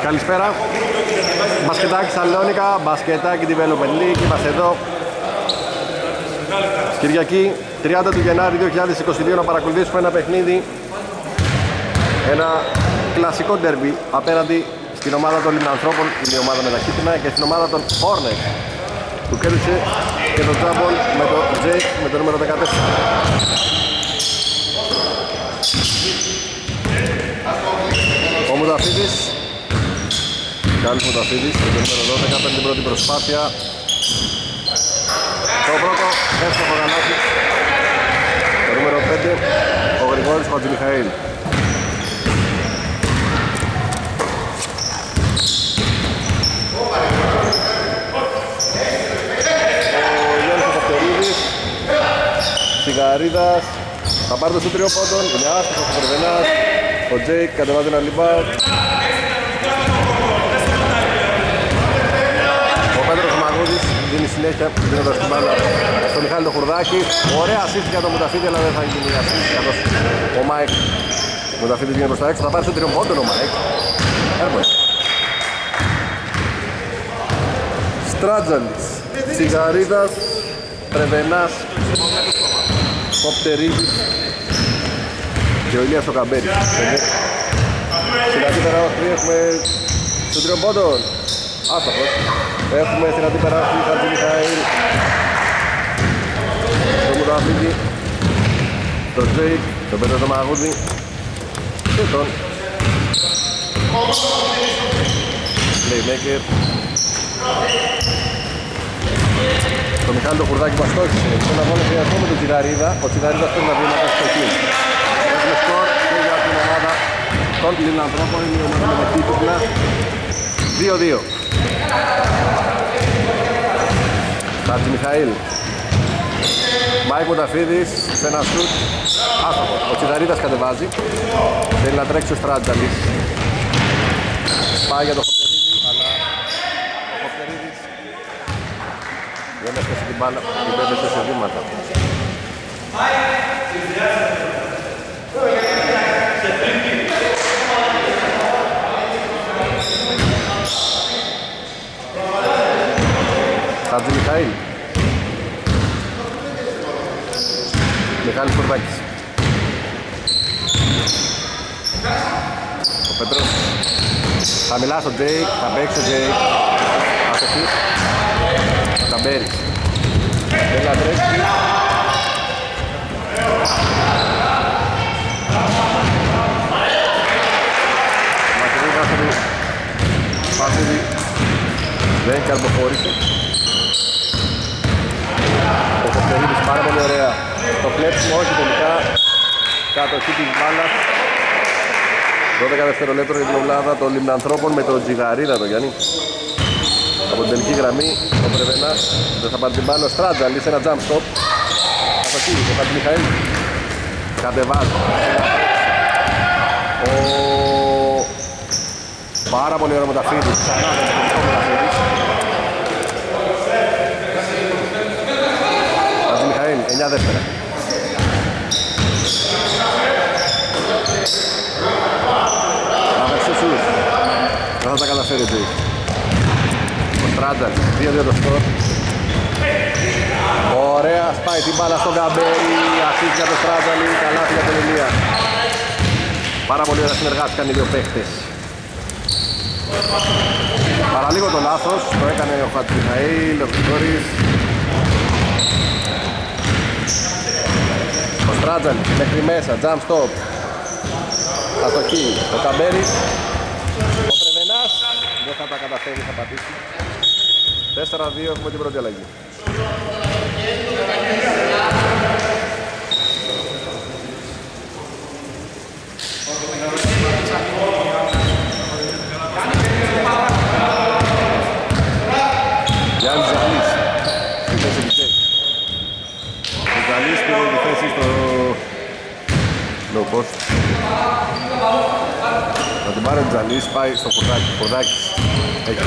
Καλησπέρα. Μπασκετάκι Σαλόνικα, μπασκετάκι Development League. Είμαστε εδώ. Κυριακή 30 του Γενάρη 2022 να παρακολουθήσουμε ένα παιχνίδι. Ένα κλασικό ντέρμπι απέναντι στην ομάδα των Λιμνανθρώπων, είναι η ομάδα με τα κίτρινα, και στην ομάδα των Hornets που κέρδισε και το τζάμπολ με το Jake με το νούμερο 14. Ο Μουταφίδης, Γκάλης Μουταφίδης με το νούμερο 12, παίρνει την πρώτη προσπάθεια. Το πρώτο εύστοχο γανάκι, το νούμερο 5, ο Γρηγόρης Χατζημιχαήλ. Σιγαρίδας θα πάρει το σούτριο πόντων, είναι άστοχος ο Περβενάς. Ο Τζέικ κατεβάζει ένα λιμπάουτ. Ο Πέτρος Μαγούδης δίνει συνέχεια δίνοντας την μπάλα στο Μιχάλη το Χουρδάκη. Ωραία assist για τον Μουταφίδη, αλλά δεν θα γίνει assist καθώς ο Μάικ Μουταφίδης γίνει προς τα έξω. Θα πάρει σούτριο πόντων ο Μάικ. Στράτζαλης, Σιγαρίδας, Πρεβενάς, Κοπτερίζης και ο Ηλίας ο Καμπέρης. Στην αντίπερα όχθη έχουμε στον τριοπόντων. Άστοχος. Έχουμε στην αντίπερα όχθη Χατζη Μιχαήλ, τον Μουταφίδη, τον Τζέικ, τον Πέτρο τον Μαγούδη και τον Playmaker, το Μιχάλη το Χουρδάκη που αστόχησε. Στον αγώνα χρειαστώ με τον Τσιγαρίδα. Ο Τσιγαρίδας πρέπει να βγει στο χείλ. Έχουμε σκορ και για την ομάδα των Λιμνανθρώπων. Είναι η ομάδα με τα κίτρινα. 2-2. Χατζη Μιχαήλ, Μάικ Μουταφίδης σε ένα σουτ. Άστοχος. Ο Τσιγαρίδας κατεβάζει. Θέλει να τρέξει ο Στράτζαλης. Πάει για το Χοπτερίδη, αλλά ο Χοπτερίδης δεν έφτασε την μπάλα, την πέτρεσε σε βήματα. Χατζη Μιχαήλ, Μιχάλης Χουρδάκης, ο Πέτρος χαμηλά στο Τζέικ, θα παίξει ο Τζέικ, αστοχή. Καμπέρης θέλει να τρέξει. Μακρινή κάθετο Πασίδη δεν καρποφόρησε. Ο Κοπτερίδης πάρα πολύ ωραία. Το κλέψιμο όχι τελικά. Κατοχή της μπάλας. 12 δευτερολέπτρα για την ομάδα των Λιμνανθρώπων με τον Τζιγαρίδα το Γιάννη. Από την τελική γραμμή ο Πρεβενάς δεν θα πάρει την μπάλα. Ο Στράτζαλης, ένα jump stop. Κατοχή, ο Χατζη Μιχαήλ κατεβάζει. Πάρα πολύ ωραίο Μουταφίδης. Ξανά τον τελικό Μουταφίδης. Χατζη Μιχαήλ, 9 δεύτερα. Άμεξε σούς. Δεν θα τα καταφέρει ο Τζέικ. Στράτζαλης, 2-2 το σκορ. Ωραία, σπάει την μπάλα στον Καμπέρι. Ασίστ για τον Στράτζαλη, καλάθι για τον Ηλία. Πάρα πολύ ωραία συνεργάστηκαν οι δύο παίχτες. Παραλίγο το λάθος, το έκανε ο Χατζη Μιχαήλ, ο Γρηγόρης. Ο Στράτζαλης μέχρι μέσα, jump stop. Αστοχή, ο Καμπέρης. Ο Πρεβενάς δεν θα τα καταφέρει, θα πατήσει. 4-2 έχουμε την πρώτη αλλαγή. Γιάννης Ζαλής στη θέση του Τζέικ. Ο Ζαλής πήρε τη θέση στο low post. Θα την πάρει ο Ζαλής, πάει στο Χουρδάκη. Έχει.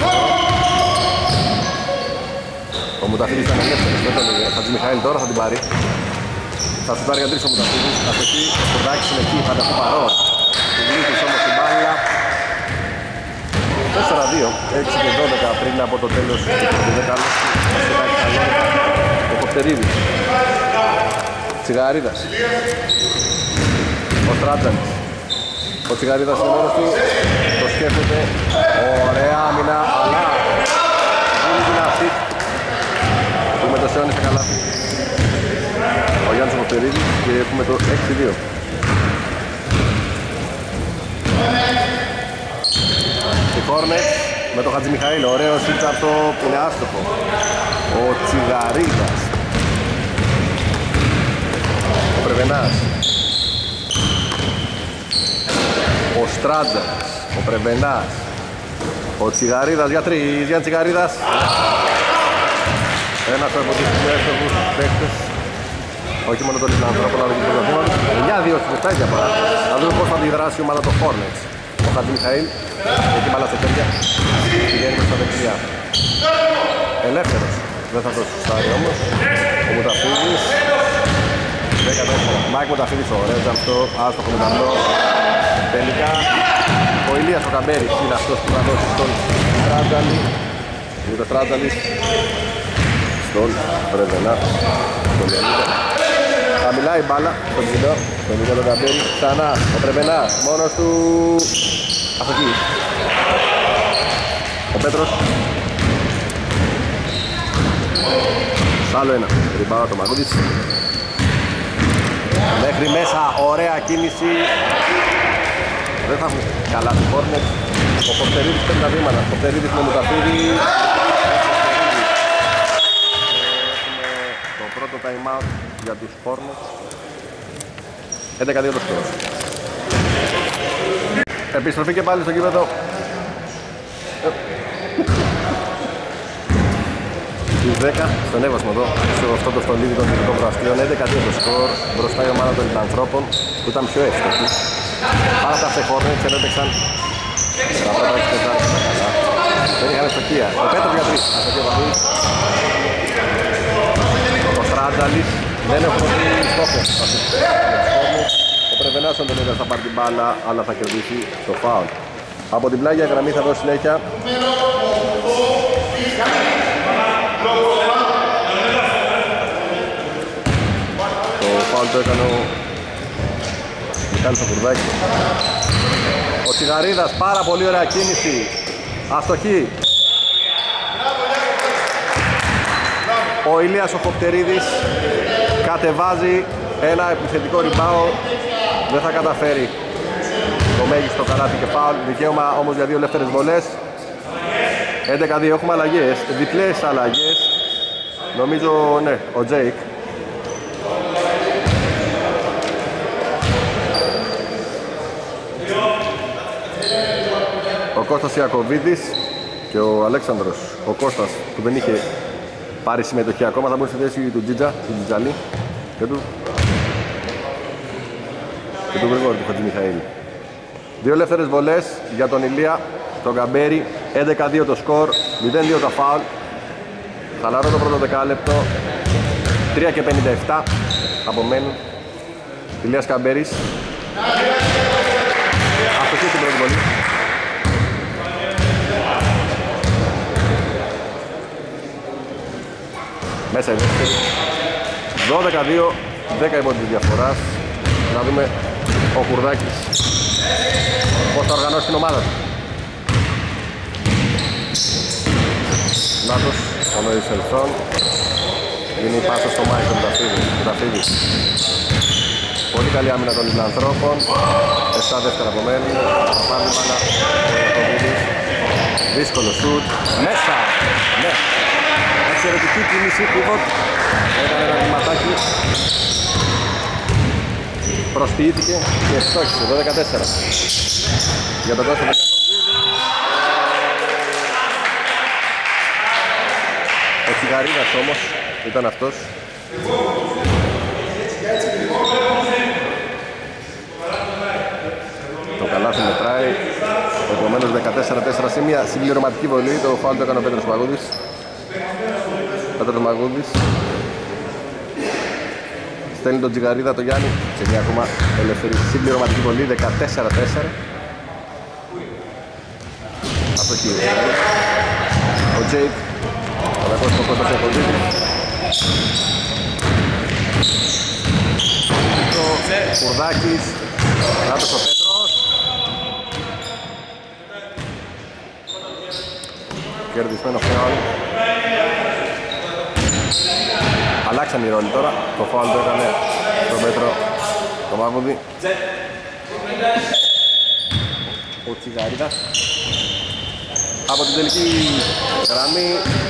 Ο Μουταφίδης ήταν ελεύθερος, δεν τον έλεγε. Χατζη Μιχαήλ τώρα θα την πάρει. Θα σου πάρει για τρεις ο Μουταφίδης. Αστοχή, ο Χουρδάκης είναι εκεί, φανταχού παρόν. Του γλύφεις όμως την μπάλα. 6 και 12 πριν από το τέλος του δεκάλεπτου. Ο Κοπτερίδης, Τσιγαρίδας, ο Στράτζανης. Ο Τσιγαρίδας είναι μόνος του, το σκέφτεται, ωραία άμυνα, αλλά γίνει την assist που με το Σεόνι στα καλάθι. Ο Γιάννης Κοπτερίδης και έχουμε το 6-2. Η Hornets με το Χατζημιχαήλ, ωραίο σίτσα αυτό που είναι άστοχο. Ο Τσιγαρίδας, ο Πρεβενάς, ο Στράτζας, ο Πρεβενάς, ο Τσιγαρίδας για τρεις, Γιάννη Τσιγαρίδας. Ένας από τους εύστοχους παίκτες, όχι μόνο τον Ισλανδρόπο, αλλά και τον Ισλανδρόπο. 9-2 στην Εστάγια παρά. Θα δούμε πώς θα αντιδράσει η ομάδα των Hornets. Ο Χατζημιχαήλ έχει μπάλα σε χέρια, πηγαίνει προς τα δεξιά. Ελεύθερος, δεν θα το σουστάρει όμως. Ο Μουταφίδης, 14. Μάικ Μουταφίδης, ωραίο τζαμπστό, άστοχο με ταμπλό. Τελικά, ο Ηλίας ο Καμπέρης είναι αυτός που θα δώσει στον Στράτζαλη. Είναι το Στράτζαλης στον Πρεβενά, στον Λεωνίδα. Χαμηλά η μπάλα, στον ψηλό, τον Ηλία τον Καμπέρη. Ξανά, ο Πρεβενάς, μόνος του. Αστοχή. Ο Πέτρος. Άλλο ένα, ριμπάω το Μαγούδης. Μέχρι μέσα, ωραία κίνηση. Δεν θα βγει καλά του Hornets. Ο Κοπτερίδης παίρνει τα βήματα. Ο Κοπτερίδης με Μουταφίδη. Έχουμε το πρώτο time out για τους Hornets. 11-2 το σκορ. Επιστροφή και πάλι στο κήπεδο. Στις 10 στον έβασμο εδώ, σε αυτό το στολίδι των δυτικών προαστίων. 11-2 το σκορ. Μπροστά η ομάδα των Ισλανδρόπων που ήταν πιο εύστοχη. Πάρα τα Hornets ενώ έπαιξαν τα πρώτα 6 τετάρτα. Δεν είχαν ευστοχία. Ο Πέτρος για 3. Αστοχή ο Βαδούης. Ο Στράτζαλης δεν έχουν στόχο. Ο Πρεβενάς τον Τελίδας θα πάρει την μπάλα, αλλά θα κερδίσει το φάουλ. Από την πλάγια γραμμή θα δώσει συνέχεια. Το φάουλ το έκανε ο Μιχάλης ο Κουρδάκης. Ο Τσιγαρίδας, πάρα πολύ ωραία κίνηση. Αστοχή. Ο Ηλίας ο Κοπτερίδης κατεβάζει ένα επιθετικό ριμπάο. Δεν θα καταφέρει το μέγιστο καλάθι και φάουλ. Δικαίωμα όμως για δύο ελεύθερες βολές. 11-2, έχουμε αλλαγές, διπλές αλλαγές. Νομίζω, ναι, ο Τζέικ. Ο Κώστας Ιακωβίδης και ο Αλέξανδρος, ο Κώστας που δεν είχε πάρει συμμετοχή ακόμα, θα μπουν στη θέση του Τζίτζα, του Τζιτζαλή και του Γρηγόρη, του Χατζημιχαήλ. Δύο ελεύθερες βολές για τον Ηλία, τον Καμπέρι. 11-2 το σκορ, 0-2 τα φάουλ. Χαλαρό το πρώτο δεκάλεπτο. 3 και 57 απομένουν. Ηλίας Καμπέρης. Αστοχή στην πρώτη βολή. Μέσα η δεύτερη. 12-2, 10 υπό της διαφοράς. Να δούμε ο Κουρδάκης πώς θα οργανώσει την ομάδα του. Νάτος, ο Νοησελθόν. Είναι η πάσα στο Μάικ, τον Ταφίδη. Πολύ καλή άμυνα των Ισλανδρόπων. 7 δεύτερα απομένουν. Θα πάρει μάνα ο Ιακωβίδης. Δύσκολο σουτ. Μέσα! Ναι! Εξαιρετική κίνηση, πίβοτ. Έκανε ένα βηματάκι. Προσποιήθηκε και στόχισε. 12-4. Για τον Κώστα Ιακωβίδη. Ο Τσιγαρίδας όμως ήταν αυτός. Το καλάθι μετράει. Επομένως 14-4 σε μια συμπληρωματική βολή. Το φάουλ το έκανε ο Πέτρος Μαγούδης. Πέτρος Μαγούδης στέλνει τον Τσιγαρίδα, τον Γιάννη σε μια ακόμα ελεύθερη συμπληρωματική βολή. 14-4. Αστοχή. Ο Τζέικ. Ο Δακός το Κώστας Εκοντίδης. Ο Κουρδάκης. Ράτος ο Πέτρος. Κερδισμένο φάουλ. Αλλάξαν οι ρόλοι τώρα. Το φάουλ το έκανε στον Πέτρο το Μάγουδη. Ο Τσιγαρίδας. Από την τελική γραμμή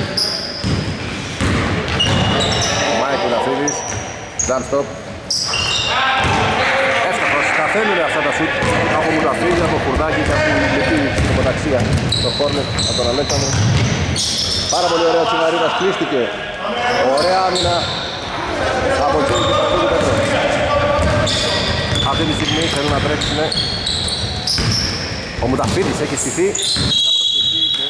ο Μάικ Ναφίδης. Τζαμπ-στοπ. Εύστοχος. Καθαίνουν αυτά τα σουτ από Μουναφίδη, από Κουρδάκη και από την λεπτή υποταξία στο Χόρνετ από τον Αλέξανδρο. Πάρα πολύ ωραία ο Τσιγαρίδας. Κλείστηκε. Ωραία άμυνα από τον Τζέικ και από τον Πέτρο. Αυτή τη στιγμή θέλουν να τρέξουν. Ο Μουταφίδης έχει στηθεί. Θα προσθεθεί και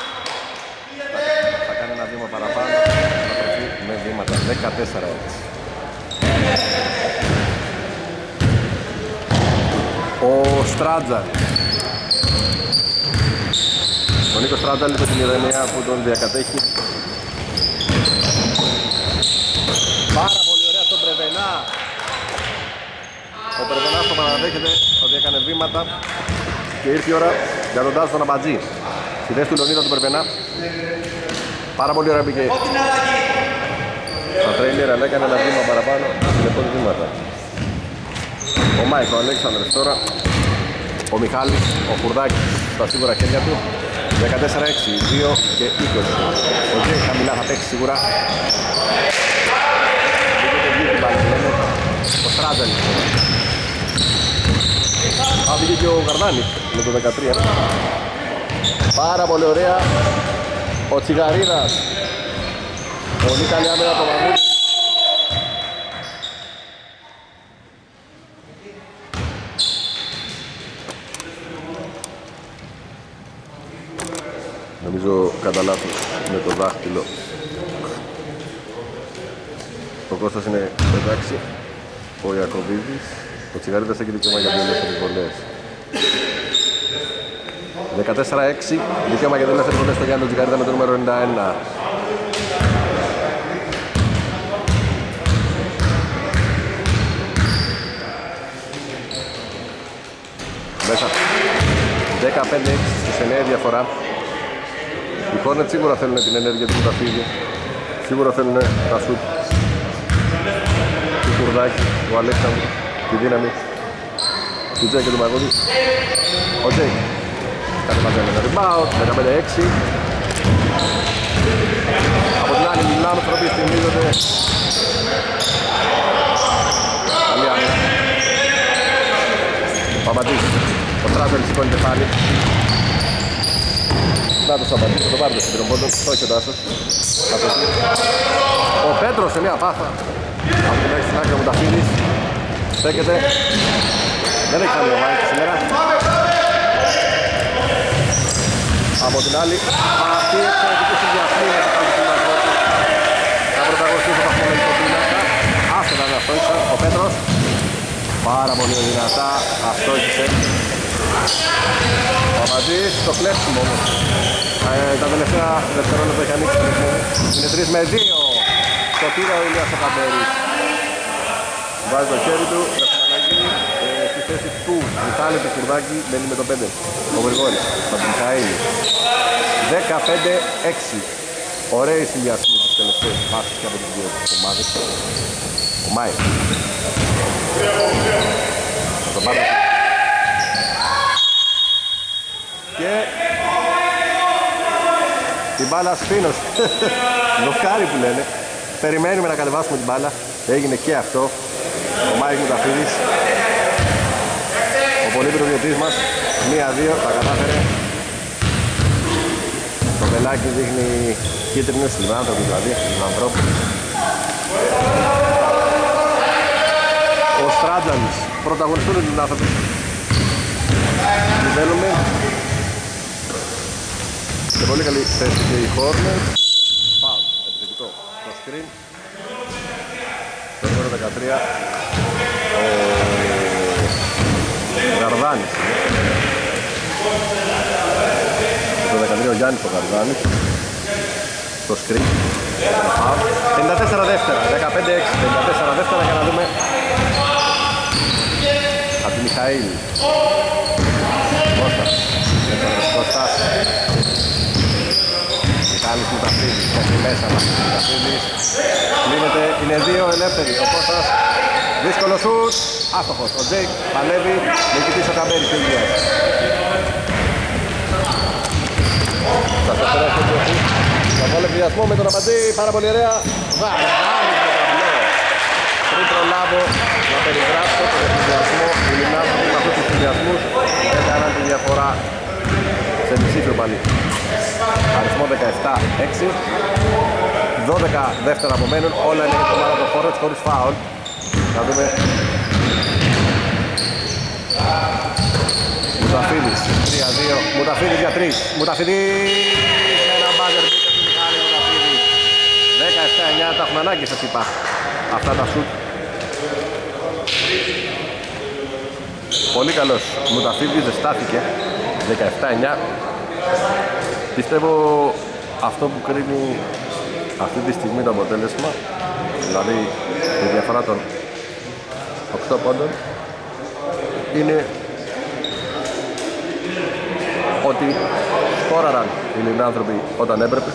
θα κάνει ένα βήμα παραπάνω. Θα προσθεθεί με βήματα 14 έτσι. Ο Στράτζα. Ο Νίκος Στράτζα με την ηρεμία που τον διακατέχει. Πάρα πολύ ωραία στον Πρεβενά. Ο Πρεβενάς το παραδέχεται ότι έκανε βήματα και ήρθε η ώρα για τον Τάσο τον Αμπατζή. Στη θέση του Λεωνίδα του Πρεβενά. Πάρα πολύ ωραία μπήκε στα τρέιλερ, αλλά έκανε ένα βήμα παραπάνω. Συνεχώς βήματα. Ο Μάικ, ο Αλέξανδρος τώρα. Ο Μιχάλης, ο Κουρδάκης στα σίγουρα χέρια του. 14-6, 2 και 20. Ο Τζέι χαμηλά θα παίξει σίγουρα. Ο Στράτζελ. Άβγε και ο Γαρδάνης με το 13. Πάρα πολύ ωραία. Ο Τσιγαρίδας. Πολύ καλή άμυνα από το Μαγούλη. Νομίζω κατά λάθος με το δάχτυλο. Ο Κώστας είναι εντάξει. Ο Ιακωβίδης. Ο Τσιγαρίδας έχει δικαίωμα για δύο ελεύθερες βολές. 14-6. Δικαίωμα για δύο ελεύθερες βολές στο Γιάννη Τσιγαρίδα με το νούμερο 91. Μέσα. 15-6 στις 9 διαφορά. Οι Hornets σίγουρα θέλουν την ενέργεια του Μουταφίδη. Σίγουρα θέλουν τα σουτ του Κουρδάκη, του Αλέξανδρου, τη δύναμη του Τζέικ και του Μαγούλη. Ο Τζέικ κάνει μαζί με ένα rebound, 15-6. Από την άλλη Μιλάνο, οι οποίοι θυμίζονται. Καλή άμυνα. Ο Παπαντής, ο Τράζελ σηκώνεται πάλι. Τάσος Παπαντής, θα το πάρει το σύντρομο πόντο, το έχει ο Τάσος. Ο Πέτρος σε μια πάθα. Από την έξι στην άκρη ο Μουταφίδης. Στέκεται. Δεν έχει κάνει ο Μάικ σήμερα. Από την άλλη, αυτή η εξαιρετική συνδυασμή με το καλή του θα πρωταγωνιστήσει το βαθμολογικό πίνακα. Άσχετα με αυτό ήρθε ο Πέτρος. Πάρα πολύ δυνατά αυτό ήρθε. Ο Παπαντής στο κλέψιμο όμως. Τα τελευταία δευτερόλεπτα έχει ανοίξει το ρυθμό. Είναι 3 με 2. Στο τύρα ο Ηλίας Ακαμπέρης. Βάζει το χέρι του, έχουμε αλλαγή στη θέση του Μιχάλη του Κουρδάκη, μένει με το 5. Ο Γρηγόρης, με τον Μιχαήλ. 15-6. Ωραίοι συνδυασμοί τις τελευταίες φάσεις και από τις δύο ομάδες. Ο Μάικ. Θα το πάρει. Και την μπάλα Σπίνος. Λοφκάρι που λένε. Περιμένουμε να κατεβάσουμε την μπάλα. Έγινε και αυτό. Ο Μάικ Μουταφίδης. Ο πολύπειρος διετής μας. 1-2 τα κατάφερε. Το πελάκι δείχνει κίτρινους λιμάνθρωπους, δηλαδή λιμανθρώπους. Ο Στράτζαλης. Πρωταγωνιστούν τους λιμάνθρωπους. Τι θέλουμε. Και πολύ καλή θέση και οι Hornets. Φάουλ, επιθετικό. Το screen. Το νούμερο 13. Ο Γαρδάνης. Γιάννης ο Γαρδάνης. Στο σκριν. 54 δεύτερα, 15-6, 54 δεύτερα για να δούμε. Από τη Μιχαήλ. Κώστας. Μιχάλης Μουταφίδης, έχει μέσα Μουταφίδης. Κλείνεται, είναι 2 ελεύθεροι. Ο Κώστας, δύσκολο σουτ, άστοχος. Ο Τζέικ παλεύει, νικητής ο Καμπέρης Ιλίας. Θα σας περάσει το σουτ. Θα βάλει εκβιασμό με τον Αμπατζή, πάρα πολύ ωραία. Βαρδάνης με ταμπλό. Πριν προλάβω να περιγράψω τον εκβιασμό, οι Λιμνάδες με αυτούς τους εκβιασμούς έκαναν τη διαφορά σε μισήφιο πάλι. Αριθμό 17-6. 12 δεύτερα απομένουν, όλα είναι για την ομάδα των Hornets χωρίς φάουλ. Να δούμε. Μουταφίδης, 3-2. Μουταφίδης για 3. Μουταφίδης με ένα μπάζερ μπήκε στη Μιχάλη Μουταφίδης. 17-9, τα έχουν ανάγκη σας είπα αυτά τα σουτ. Πολύ καλός Μουταφίδης, ζεστάθηκε. 17-9. Πιστεύω αυτό που κρίνει αυτή τη στιγμή το αποτέλεσμα, δηλαδή η διαφορά των 8 πόντων, είναι ότι σκόραραν οι Λιμνάνθρωποι όταν έπρεπε,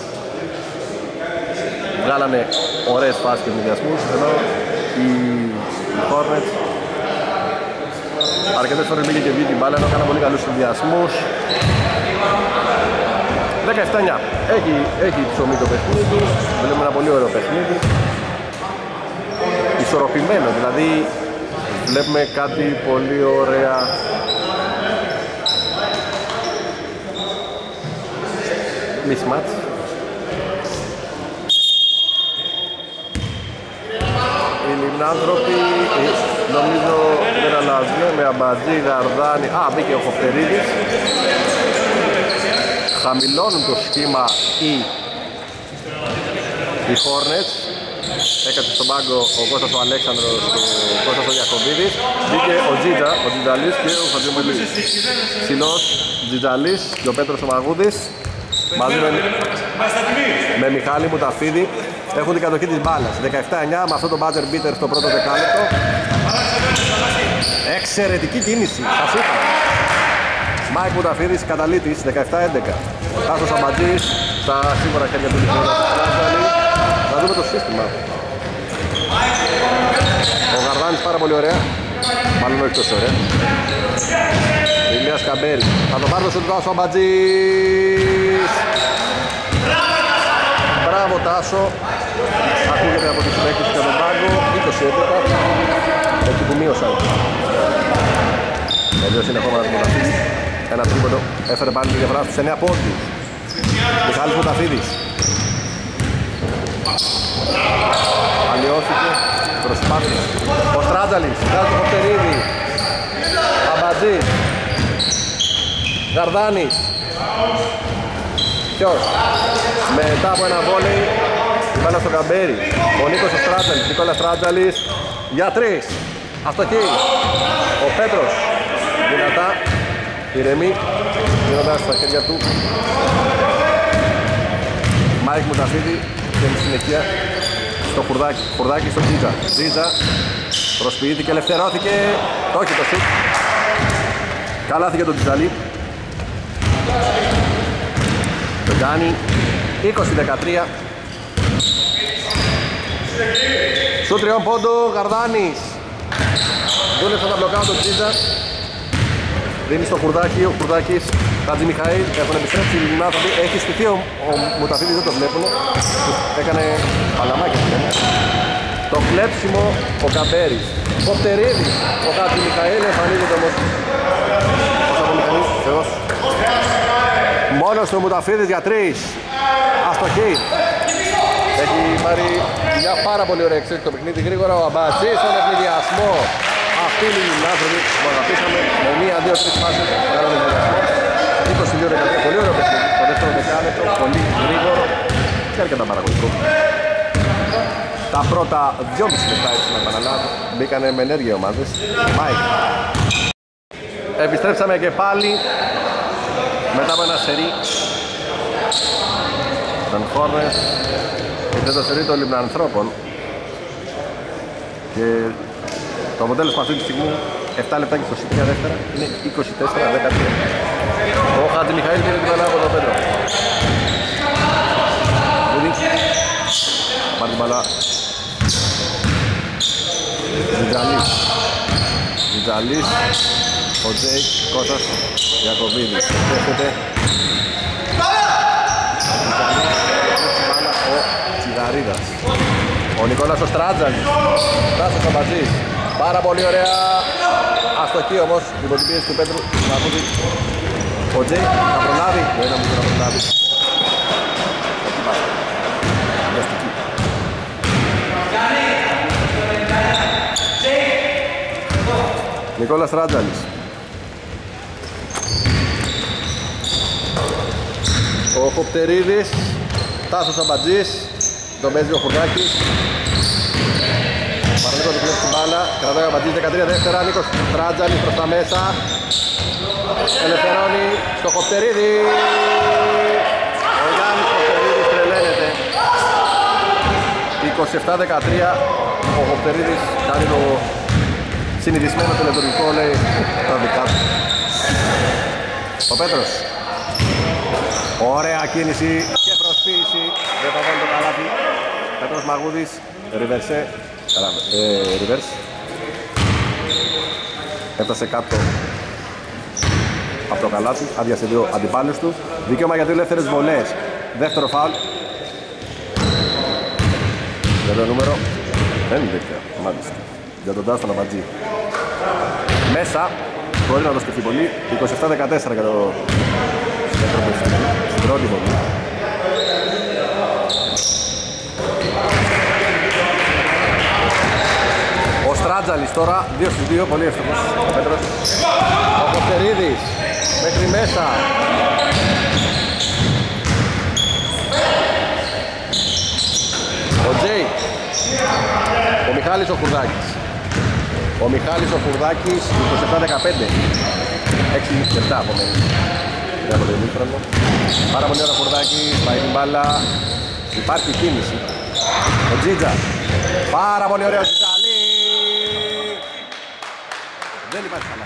βγάλανε ωραίες φάσεις και μηδιασμούς, ενώ οι Hornets αρκετές φορές πήγε και βγήκε η μπάλα, ενώ έκαναν πολύ καλούς συνδυασμούς. 17-9. Έχει ψωμί το παιχνίδι, βλέπουμε ένα πολύ ωραίο παιχνίδι. Ισορροπημένο, δηλαδή βλέπουμε κάτι πολύ ωραία. Mismatch. Οι Λιμνάνθρωποι νομίζω δεν αλλάζουν με Αμπατζή, Γαρδάνη. Μπήκε ο Χοφτερίδης. Χαμηλώνουν το σχήμα οι Hornets. Έκατσε στον πάγκο ο Κώστας ο Αλέξανδρος, ο Κώστας ο Γιακοβίδης. Μπήκε ο Τζίτζα, ο Τζιτζαλής και ο Φαντζιμουλής. Ψηλός Τζιτζαλής και ο Πέτρος ο Μαγούδης. Μαζί με Μιχάλη Μουταφίδη έχουν την κατοχή της μπάλας. 17-9 με αυτό το buzzer beater στο πρώτο δεκάλεπτο. Εξαιρετική κίνηση, σας είπα. Μάικ Μουταφίδης, καταλήτης, 17-11. Τάσος Αμπατζής, στα σίγουρα χέρια του Λιχνού. Θα δούμε το σύστημα. Ο Γαρδάνης πάρα πολύ ωραία. Μάλλον όχι τόσο ωραία. Ηλίας Καμπέρη. Θα το πάρει το σουτ Τάσο Αμπατζής. Μπράβο Τάσο. Ακούγεται από τη συνέχιση και τον πάγκο. 20-11. Εκεί που μείωσαν. Τελείως είναι ακόμα ένας Μουταφίδης. Ένα τρίποντο, έφερε πάλι τη διαφορά στους 9 πόντους. Μιχάλης Μουταφίδης. Αλλοιώθηκε, προσπάθεια. Ο Στράτζαλης, βγάζει το Χοφτερίδη. Αμπατζής. Γαρδάνης. Ποιος? Μετά από ένα βόλεϊ, η μπάλα στο Καμπέρι. Ο Νίκος ο Στράτζαλης, Νικόλας Στράτζαλης. Για 3. Αστοχή. Ο Πέτρος. Δυνατά. Ηρεμή, δίνοντας στα χέρια του Μάικ Μουταφίδη και με συνεχεία στο Χουρδάκι. Χουρδάκι στο Τζίτζα. Τζίτζα προσποιήθηκε, ελευθερώθηκε. Το όχι το σουτ. Καλάθηκε τον Τζιτζαλή. Το κάνει 20-13. Σου 3 πόντο, Γαρδάνης. Δούλεψε τα μπλοκάω τον Τζίτζα. Δίνει στο Χουρδάκι, ο Χουρδάκης, Χατζη Μιχαήλ, έχουν επιστρέψει οι Λιμνάνθρωποι. Έχει στηθεί ο Μουταφίδης, δεν το βλέπουν. Έκανε παλαμάκι. Το κλέψιμο ο Καμπέρης. Χοφτερίδης, ο Χατζη Μιχαήλ, εμφανίζεται όμως. Ο Χατζη Μιχαήλ, Θεός. Μόνος του Μουταφίδης για 3. Αστοχή. Έχει πάρει μια πάρα πολύ ωραία εξέλιξη το παιχνίδι γρήγορα. Ο Αμπατζής στον ευνηδιασμό. Αυτοί οι Λιμνάνθρωποι που αγαπήσαμε με 1-2-3 φάσεις κάναμε ευνηδιασμό. 22-13, πολύ ωραίο παιχνίδι. Το δεύτερο δεκάλεπτο, πολύ γρήγορο και αρκετά παραγωγικό. Τα πρώτα 2,5 λεπτά έτσι να επαναλάβω μπήκανε με ενέργεια οι ομάδες. Μάικ. Επιστρέψαμε και πάλι μετά από ένα σερί Τον Χόρνες ήρθε το σερί των Λιμνανθρώπων και το αποτέλεσμα αυτή τη στιγμή 7 λεπτά και 23 δεύτερα είναι 24-13. Ο Χατζημιχαήλ πήρε την μπάλα από τον Πέτρο. Πάρει την μπάλα Ζιτζαλής, ο Τζέικ, Κώστας, Ιακωβίδης. Πέφτεται ο Τσιγαρίδας. Ο Νικόλας ο Στράτζαλης, Τάσος Αμπατζής. Πάρα πολύ ωραία αστοχή όμως υπό την πίεση του Πέτρου Μαγούδη. Ο Τζέικ θα προλάβει, δεν νομίζω να προλάβει. Νικόλας Ράτζαλης. Ο Κοπτερίδης, Τάσος Αμπατζής, τον παίζει ο Χουρδάκης. Παραλίγο του κλέψει την μπάλα, κρατάει ο Αμπατζής 13 δεύτερα, Νίκος Ράτζαλης προς τα μέσα. Ελευθερώνει στο Κοπτερίδη. Ο Γιάννης Κοπτερίδης τρελαίνεται. 27-13, ο Κοπτερίδης κάνει το συνηθισμένο το λειτουργικό, λέει τα δικά του. Ο Πέτρος. Ωραία κίνηση και προσποίηση. Δεν θα βάλει το καλάθι. Πέτρος Μαγούδης. Reverse. Έφτασε κάτω από το καλάθι. Άδειασε δύο αντιπάλους του. Δικαίωμα για δύο ελεύθερες βολές. Δεύτερο φάουλ. Για το νούμερο 11. Μάλιστα. Για τον Τάσο Αμπατζή. Μέσα, μπορεί να το σκεφτεί πολύ, 27-14 για το κέντρο παιχνίδι, στην πρώτη βολή. Ο Στράτζαλης τώρα, 2 στους 2, πολύ εύστοχος ο Πέτρος. Ο Κοπτερίδης, μέχρι μέσα. Ο Τζέι, ο Μιχάλης ο Χουρδάκης. Ο Μιχάλης ο Φουρδάκης, 27-15. 6 λεπτά από μένα. Πάρα πολύ ωραία Φουρδάκης, πάει την μπάλα. Υπάρχει κίνηση. Ο Τζίτζα. Πάρα πολύ ωραίο Τζιτζαλή. Δεν υπάρχει καλά.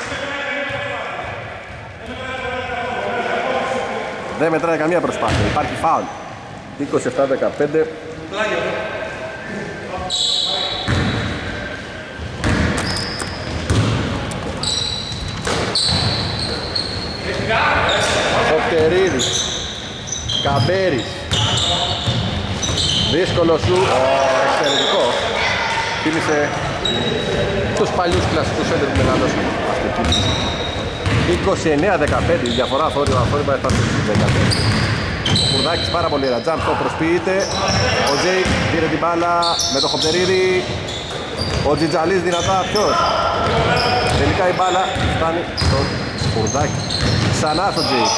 Δεν μετράει καμία προσπάθεια. Υπάρχει φάουλ. 27-15. Κοπτερίδης, Καμπέρης. Δύσκολο σου, εξαιρετικό. Θύμισε τους παλιούς κλασικούς έντες του Μεγάλος. 29-15, η διαφορά θόρυβα έφτασε στις 14. Ο Κουρδάκης πάρα πολύ ωραία, τζάμπ, το προσποιείται. Ο Τζέικ πήρε την μπάλα με το Κοπτερίδη. Ο Τζιτζαλής δυνατά, ποιος? Τελικά η μπάλα φτάνει στον Κουρδάκη. Ξανά στο Τζέικ.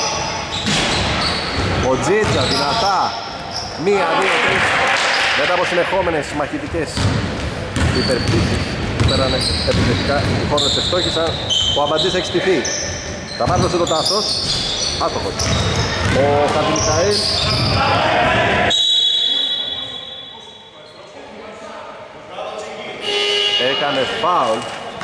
Ο Τζίτζα δυνατά. 1, 2, 3. Μετά από συνεχόμενες μαχητικές υπερπτήσεις που πέρανε επιθετικά, οι χώρες ευστόχησαν. Ο Αμπατζής έχει στηθεί. Τα μάρτωσε το Τάσος. Άστοχος. Ο Χατζημιχαήλ. Έκανε φάουλ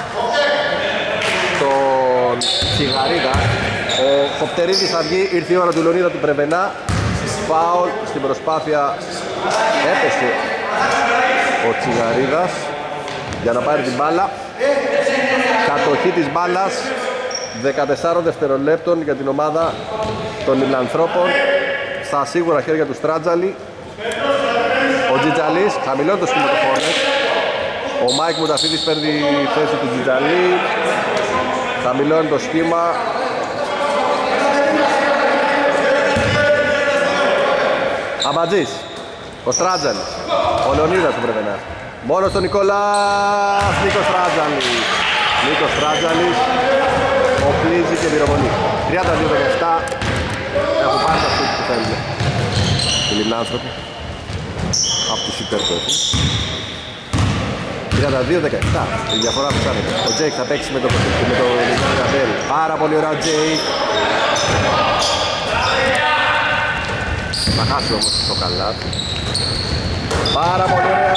τον Τσιγαρίδα. Ο Κοπτερίδης θα βγει, ήρθε η ώρα του Λεωνίδα του Πρεβενά. Φάουλ στην προσπάθεια, έπεσε ο Τσιγαρίδας για να πάρει την μπάλα. Κατοχή της μπάλας 14 δευτερολέπτων για την ομάδα των Λιμνανθρώπων στα σίγουρα χέρια του Στράτζαλη. Ο Τζιτζαλής χαμηλώνει το σχήμα του Χόρνες. Ο Μάικ Μουταφίδης παίρνει τη θέση του Τζιτζαλή. Χαμηλώνει το σχήμα. Αμπατζής, ο Στράτζαλης, ο Λεωνίδας του πρέπει να. Μόνος τον Νικόλας, Νίκος Στράτζαλης. Νίκος Στράτζαλης, οπλίζει και πυροβολεί. 32-17, έχουν πάρει τα σούτ που θέλουν οι Λιμνάνθρωποι από τους υπέρπρεπους. 32-17, η διαφορά που κάνετε. Ο Τζέικ θα παίξει με το Καμπέρι. Πάρα πολύ ωραία Τζέικ. Θα χάσει όμως το καλά. Πάρα πολύ ωραία.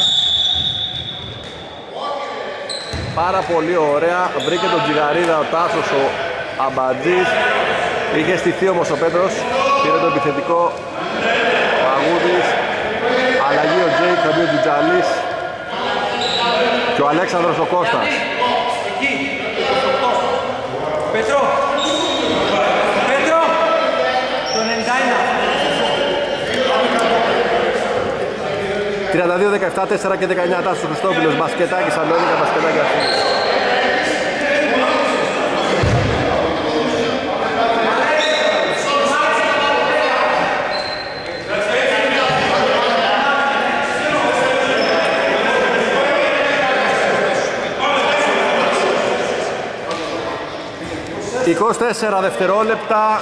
Πάρα πολύ ωραία. Βρήκε τον Τζιγαρίδα ο Τάσος, ο Αμπατζής. Είχε στηθεί όμως ο Πέτρος. Πήρε το επιθετικό ο Αγούδης. Αλλαγή ο Τζέικ, θα μπει ο Τζιτζαλής και ο Αλέξανδρος ο Κώστας. Πέτρο! Πέτρο! Το 92-17, 4 και 19 Τάσος Χριστόπουλος, μπασκετάκι Σαλόνικα, μπασκετάκι Αθήνας. ...24 δευτερόλεπτα...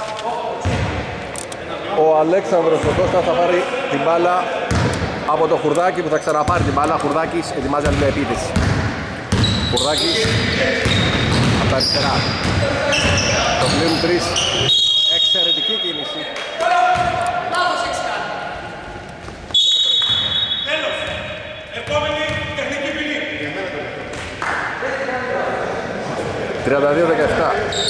...ο Αλέξανδρος ο Κώστας θα πάρει την μπάλα... ...από το Χουρδάκη που θα ξαναπάρει την μπάλα... ...Χουρδάκης ετοιμάζει άλλη μια επίθεση... ...Χουρδάκης... ...από τα αριστερά... ...το πλήρουν 3... ...εξαιρετική κίνηση... Λάθος έχεις κάνει. Τέλος. Επόμενη τεχνική ποινή. 32-17...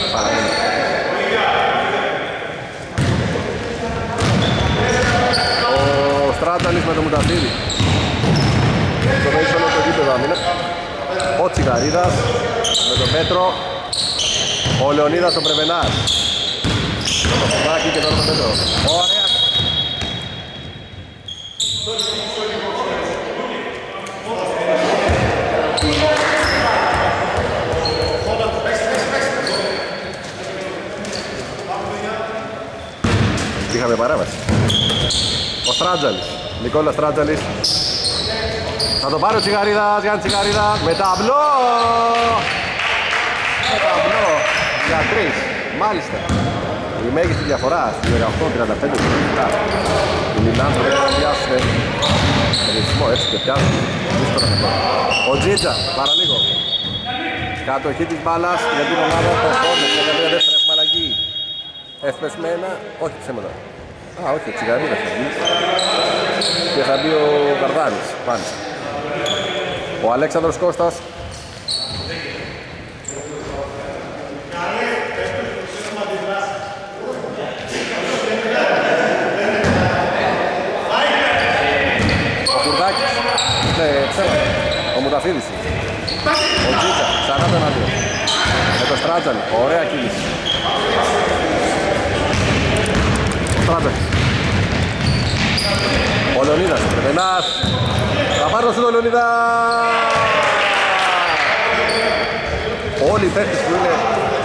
Ο Στράταλης με το Μουταφίδη στο μέσα όλο το επίπεδο άμυνα. Ο Τσιγαρίδας με τον Πέτρο. Ο Λεωνίδας τον Πρεβενάς. Το Φουδάκι και τώρα τον Πέτρο. Ωραία. Είχαμε παρέμβαση. Ο Στράτζαλης, Νικόλας Στράτζαλης. Θα το πάρει ο Τσιγαρίδας, Γιάννη Τσιγαρίδα με ταμπλό. Με ταμπλό για 3, μάλιστα. Η μέγιστη διαφορά στη 18-35 λεπτά. Οι Λιμνάνθρωποι θα πιάσουν ρυθμό έτσι και πιάσουν δύσκολα με τώρα. Ο Τζίτζα, παραλίγο. Κατοχή της μπάλας για την ομάδα των Χόρνετς. 13 δεύτερα έχουμε αλλαγή. Ευπεσμένα, όχι ψέματα. Α, όχι, ο Τσιγαρίδας θα μπει. Και θα μπει ο Καρδάνης, πάλι. Ο Αλέξανδρος Κώστας. Ο Κουρδάκης. Ναι, ψέματα. Ο Μουταφίδης. Ο Τζίτσα, ξανά τον άλλο. Με το Στράτζαλη, ωραία κίνηση. Ο Λεωνίδας, ο Πρεβενάς. Θα πάρει το σούτο Λεωνίδα. Όλοι οι παίκτες που είναι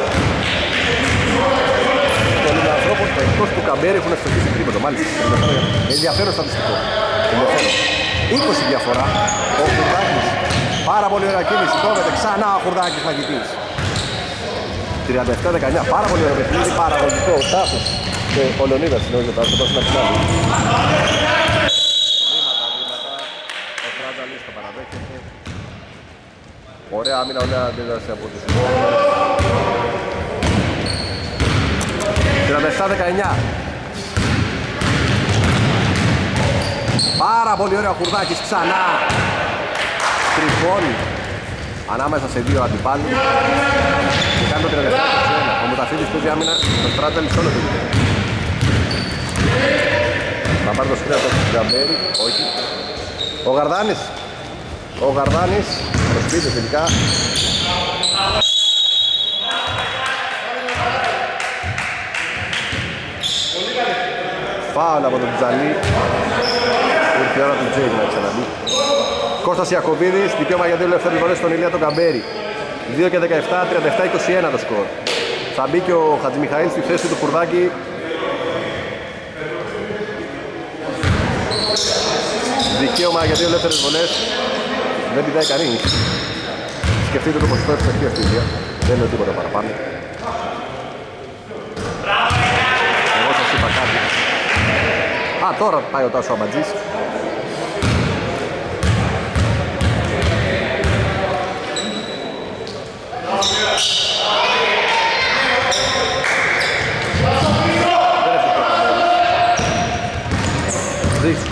των Λιμνανθρώπων εκτός του Καμπέρι έχουν ευστοχίσει τρίποντο. Μάλιστα, ενδιαφέρον στατιστικό. 20 διαφορά. Ο Χουρδάκης, πάρα πολύ ωραία κίνηση. Κόβεται ξανά ο Χουρδάκης μαγητής. 37-19, πάρα πολύ ωραίο παιχνίδι, παραγωγικό. Ο Τάσος και ο Λεωνίδας συνόζεται τώρα στο πρόσωπο της άλλης. Ο Στράτζαλης το παραδέχεται. Ωραία άμυνα, ωραία αντίδραση από τους Χόρνετς. 37-19. Πάρα πολύ ωραίο Χουρδάκης ξανά. Τριφώνει ανάμεσα σε δύο αντιπάλους και κάνει το 37-21. Ο Μουταφίδης παίζει άμυνα στο Στράτζαλης όλο το video. Θα πάρει το σκρέα του Γκαμπέρι, όχι. Ο Γαρδάνης. Ο Γαρδάνης προσπίτε τελικά. Φάουλ από τον Τζαλί. Ήρθε η ώρα του Τζέικ να ξαναμπεί. Κώστας Ιακωβίδης, δικαίωμα για δύο ελεύθερες βολές στον Ηλία τον Καμπέρι. 2 και 17, 37-21 το σκορ. Θα μπει και ο Χατζημιχαήλ στη θέση του Χουρδάκη. Δικαίωμα για δύο ελεύθερες βολές. Δεν πηδάει κανείς. Σκεφτείτε το ποσοστό ευτυχίας στη Ηλία. Δεν είναι τίποτα παραπάνω. Εγώ σας είπα κάτι. Α, τώρα πάει ο Τάσος Αμπατζής.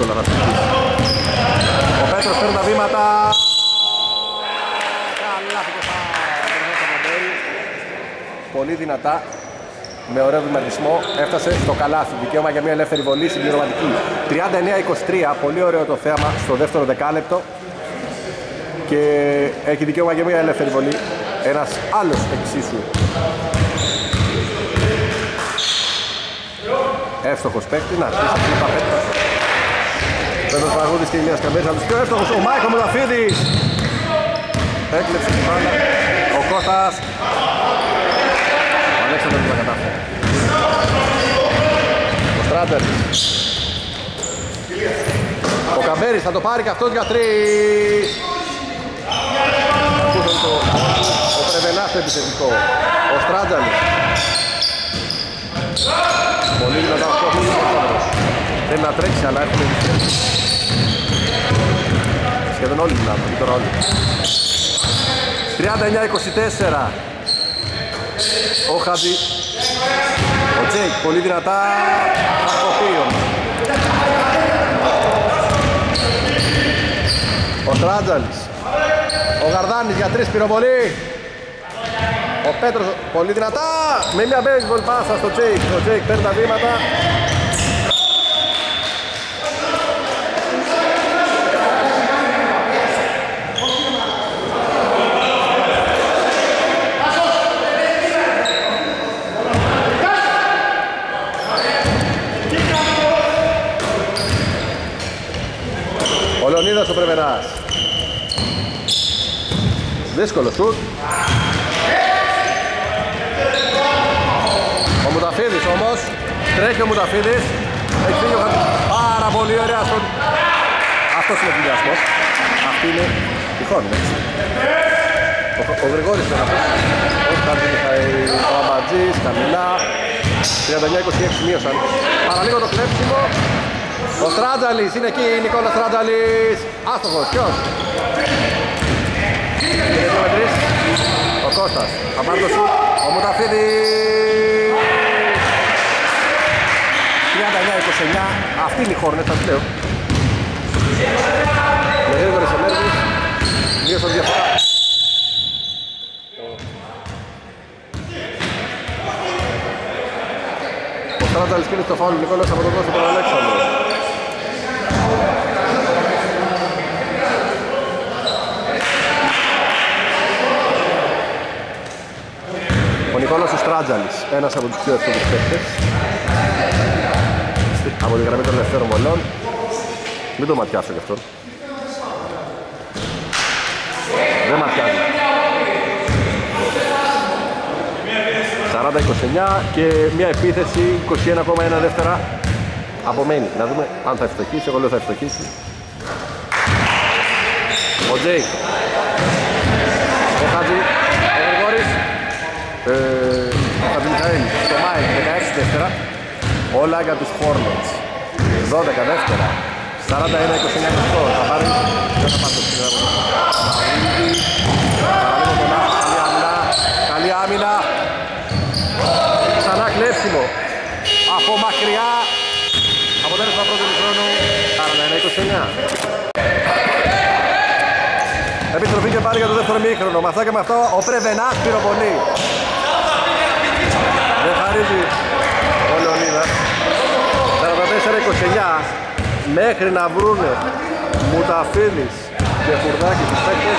δύσκολα να ψηφίσει. Ο Πέτρος παίρνει τα βήματα. Καλά πολύ δυνατά, με ωραίο βηματισμό, έφτασε στο καλάθι. Δικαίωμα για μια ελεύθερη βολή συμπληρωματική. 39-23, πολύ ωραίο το θέαμα στο δεύτερο δεκάλεπτο. Και έχει δικαίωμα για μια ελεύθερη βολή ένας άλλος εξίσου εύστοχος παίκτη. Να, Πέτρος Βαγούδης και Ηλίας Καμπέρης από τους πιο εύστοχους. Ο Μάικο Μουδαφίδης έκλεψε την μπάλα. Ο Κώστας Αλέξανδρος δεν τα κατάφερε. Ο Στράτζαλης. Ο Καμπέρης θα το πάρει και αυτός για 3. Ο Πρεβενάς το επιθετικό. Ο Στράτζαλης. Πολύ δυνατά αυτό. Θέλει να τρέξει αλλά έχουμε δυστρέψει. Σχεδόν όλοι δυνατά. Ή τώρα όλοι. 39-24. Ο Χατζη. Ο Τζέικ πολύ δυνατά. Ασκοπίων. Ο Στράτζαλης. Ο Γαρδάνης για 3 πυροβολή. Ο Πέτρος πολύ δυνατά. Με μια baseball πάσα στο Τζέικ. Ο Τζέικ παίρνει τα βήματα. Ο Λεωνίδας ο Πρεβεράς. Δύσκολο σουτ. Ο Μουταφίδης όμως. Τρέχει ο Μουταφίδης. Έχει φύγει ο Χατζης. Πάρα πολύ ωραία στον... Αυτός είναι ο φιλιασμός. Αυτή είναι τυχόν, έτσι. Ο Γρηγόρης είναι αυτός. Ο Χατζης Μιχαήλ. Ο Αμπατζής. Καμιλά. 39-26 μείωσαν. Παραλίγο το κλέψιμο. Ο Στράτζαλης είναι εκεί, Νικόλας Στράτζαλης. Άστοχος, ποιος? Ο Κώστας, θα πάρει το σουτ. Ο Μουταφίδης. 39-29, αυτή είναι η Χόρνετ, θα λέω. Με γρήγορες ενέργειες, δύο στο διαφορά. Ο Στράτζαλης κίνησε το φάουλ, Νικόλας από τον κόσμο τον Αλέξανδρο. Ο Νικόλας ο Στράτζαλης, ένας από τους πιο εύκολους παίκτες από τη γραμμή των ελευθέρων βολών. Μην το ματιάσω γι' αυτό. Δεν ματιάζει. 40-29 και μια επίθεση 21,1 δεύτερα απομένει. Να δούμε αν θα ευστοχίσει, εγώ λέω θα ευστοχίσει. Ο Τζέικ. Ο Χατζη, ο Γρηγόρης. Ο Χατζη Μιχαήλ, το Μάικ, 16 δεύτερα. Όλα για τους Hornets. 12 δεύτερα. 41-29 αυτό. Θα πάρει, δεν θα πάρει το ψηλό. Μαρίδη. Παραλίγο τον Άσο, καλή άμυνα. Καλή άμυνα. Ξανά κλέψιμο. Από μακριά. Αποτέλεσμα πρώτου χρόνου. 41-29. Επιστροφή και πάλι για το δεύτερο μήχρονο. Με αυτά και με αυτό ο Πρεβενάς πυροβολεί. Δεν χαρίζει ο Λεωνίδας. 44-29 μέχρι να βρούνε Μουταφίδης και Χουρδάκης τους παίκτες.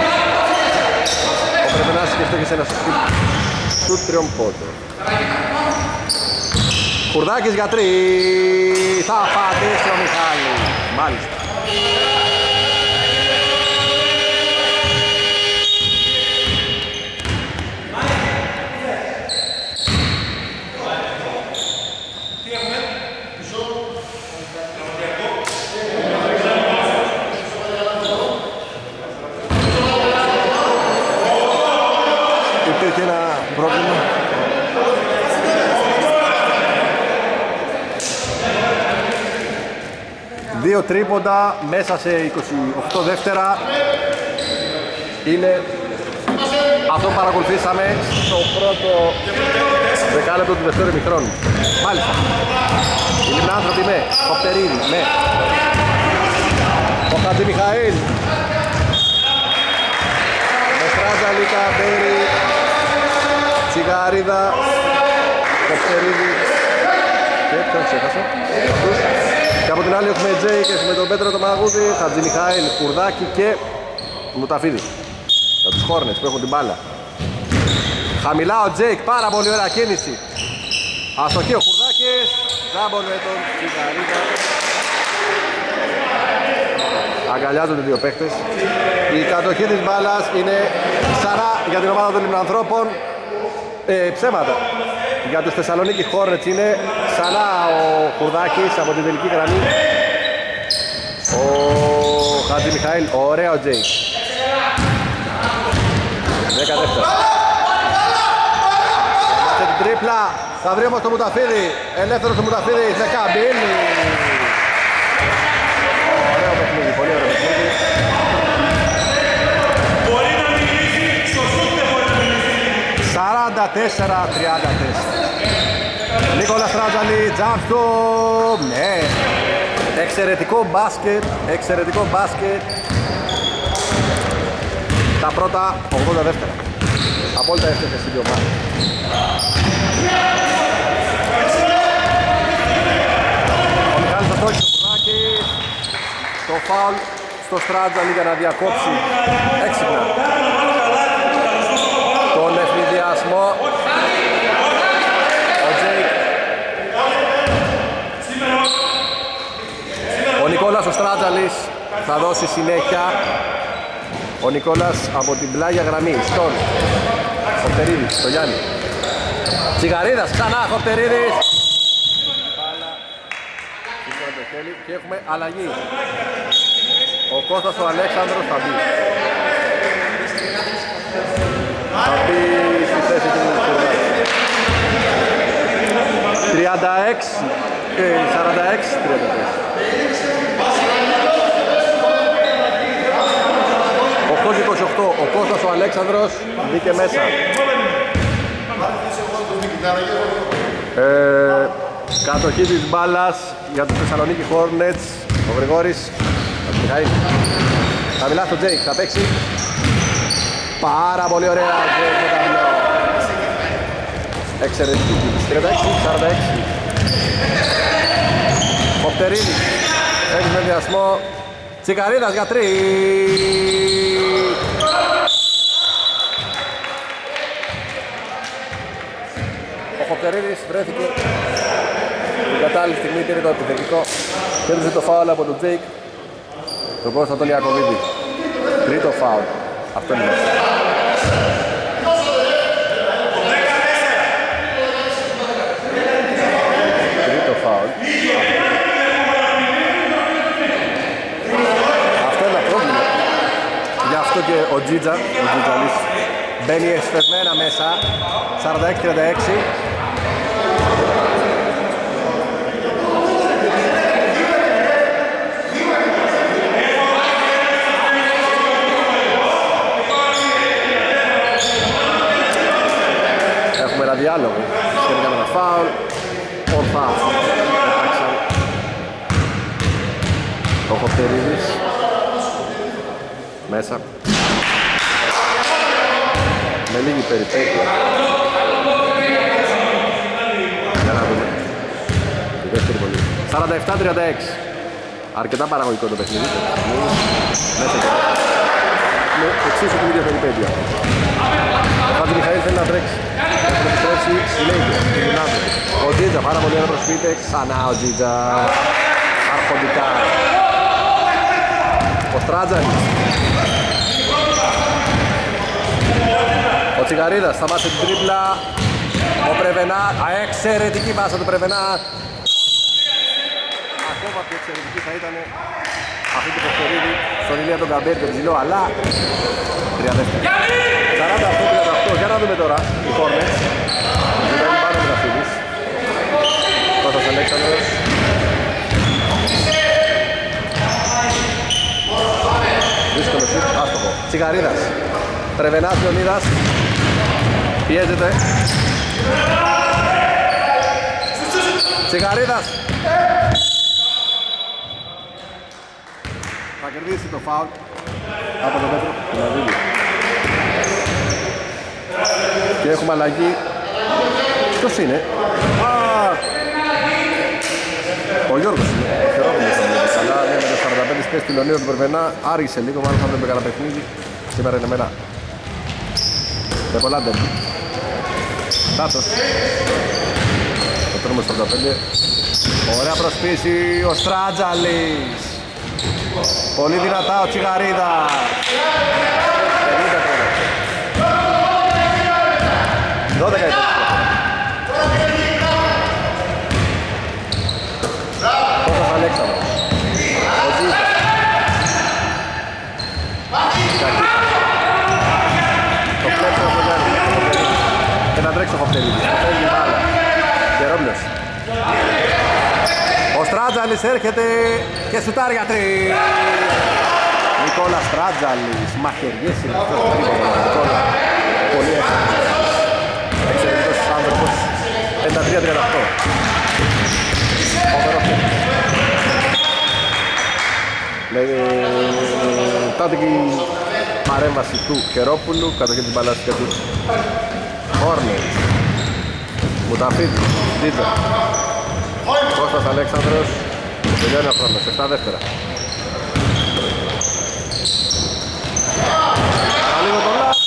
Ο Πρεβενάς σκεφτέκησε ένα σουτ τριών πόντων. Χουρδάκης για 3. Θα απαντήσει ο Μιχάλης. Μάλιστα. Υπήρχε ένα πρόβλημα. Δύο τρίποντα μέσα σε 28 δεύτερα. Είναι αυτό που παρακολουθήσαμε στο πρώτο δεκάλεπτο του δεύτερου ημιχρόνου. Μάλιστα. Οι Λιμνάνθρωποι με Κοπτερίδη, με Χατζημιχαήλ. Μεστράτζαλη, Καμπέρι, Τσιγαρίδα, Κοψερίδη και ποιον ξέχασα. Και από την άλλη έχουμε Τζέικες με τον Πέτρο το Μαγούδη, Χατζημιχαήλ, Κουρδάκη και Μουταφίδη. Για τους Χόρνετς που έχουν την μπάλα. Χαμηλά ο Τζέικ, πάρα πολύ ωραία κίνηση. Αστοχή ο Κουρδάκης, Ζάμπολ με τον Τσιγαρίδα. Αγκαλιάζονται δύο παίχτες. Η κατοχή της μπάλας είναι ξανά για την ομάδα των Λιμνανθρώπων. Ψέματα. Για τους Θεσσαλονίκη Hornets είναι ξανά ο Κουρδάκης από την τελική γραμμή. Ο Χατζημιχαήλ, ωραίο Τζέικ. 10 δεύτερα. Και την τρίπλα θα βρει όμως το Μουταφίδη. Ελεύθερος το Μουταφίδη, σε καμπίνι. Ωραίο παιχνίδι, πολύ ωραίο παιχνίδι. Μπορεί να μιλήσει, στο σούτ δεν μπορεί να μιλήσει. 44-34. Νίκολας Τράτζαλη, τζάμπστο. Ναι. Εξαιρετικό μπάσκετ, εξαιρετικό μπάσκετ. Τα πρώτα 80 δεύτερα. Απόλυτα εύκολες στην ομάδα. Ο Μιχάλης Αστόχης, ο Κουρδάκης. Το φάουλ στο Στράτζαλη για να διακόψει έξυπνα τον ευνηδιασμό. Ο Τζέικ. Ο Νικόλας ο Στράτζαλης θα δώσει συνέχεια. Ο Νικόλας από την πλάγια γραμμή, στον Χορτερίδης, στο Γιάννη. Τσιγαρίδας, ξανά Χορτερίδης. Και έχουμε αλλαγή. Ο Κώστας ο Αλέξανδρος θα μπει. Θα μπει στη θέση του Κουρδάκη. 36, 46-34. 8-28, ο Κώστας ο Αλέξανδρος μπήκε μέσα. Κατοχή της μπάλας για τους Θεσσαλονίκη Hornets. Ο Γρηγόρης χαμηλά στο Τζέικ, θα παίξει. Πάρα πολύ ωραία Τζέικ με ταμπλό. Εξαιρετική κίνηση, 36-46. Κοπτερίδης, έχει με διασμό. Τσικαρίδας για 3. Ο Κοπτερίδης βρέθηκε την κατάλληλη στιγμή, πήρε το επιθετικό. Κέρδισε το φάουλ από τον Τζέικ, τον Κώστα τον Ιακωβίδη. Τρίτο φάουλ. Αυτό είναι. Τρίτο φάουλ. Αυτό είναι ένα πρόβλημα. Γι' αυτό και ο Τζιτζαλής μπαίνει εσφεσμένα μέσα. 46-36. Έχουμε ένα διάλογο σχετικά με ένα φάουλ. On foul. Ο Κοπτερίδης μέσα με λίγη περιπέτεια. Για να δούμε τη δεύτερη βολή. 47-36. Αρκετά παραγωγικό το παιχνίδι. Μέσα και με εξίσου την ίδια περιπέτεια. Ο Χατζημιχαήλ θέλει να τρέξει. Έχει επιστρέψει η Λέγκη, την Λινάδη. Ο Τζίτζα, πάρα πολύ ωραία προσπίτε. Ξανά ο Τζίτζα. Αρχοντικά. Ο Στράτζαλης. Ο Τσιγαρίδας σταμάτησε την τρίπλα. Ο Πρεβενά, εξαιρετική πάσα του Πρεβενά. Ακόμα πιο εξαιρετική θα ήταν αυτή του Κοπτερίδη στον Ηλία τον Καμπέρ, τον ψηλό, αλλά 3 δεύτερα. 48-38, για να δούμε τώρα οι Hornets. Ήταν πάνω με τα φίλης. Κώστας Αλέξανδρος. Δύσκολο σουτ, άστοχο. Τσιγαρίδας. Πρεβενάς Λεωνίδας. Πιέζεται. Τσιγαρίδας. Θα κερδίσει το φάουλ από τον Πέτρο Κιναδίδη. Και έχουμε αλλαγή. Ποιος είναι? Ο Γιώργος είναι. Ο Χερόπουλος θα βλέπεις. Αλλά ναι, με το 45 θέση του Λεωνίου του Περβενά άργησε λίγο. Μάλλον θα βλέπει κανένα παιχνίδι. Σήμερα είναι μένα. Με πολλά ντέρμπι. Τάτος. Το τρόμο 45. Ωραία προσπίση ο Στράτζαλης. Πολύ δυνατά ο Τσιγαρίδας. 50 12 η Κώστας Αλέξανδρος. Ο Τζίτας. Το κλέψο από τον και να τρέξει ο Χοπτερίδης. Φεύγει μπάλα. Κερόμπλος. Ο Στράτζαλης έρχεται και σουτάρει για τρεις. Νικόλας Στράτζαλης. Μαχαιριές είναι αυτό το τρίποντο. Νικόλα. Πολύ εύκολο. Εξαιρετικός άνθρωπος. 53-38. Μετά την παρέμβαση του Χερόπουλου κατοχή την μπάλα και τους Hornets. Μουταφίδης, Τζίτζα, Κώστας Αλέξανδρος. Τελειώνει ο χρόνος, 7 δεύτερα. Λίγο το λάθος.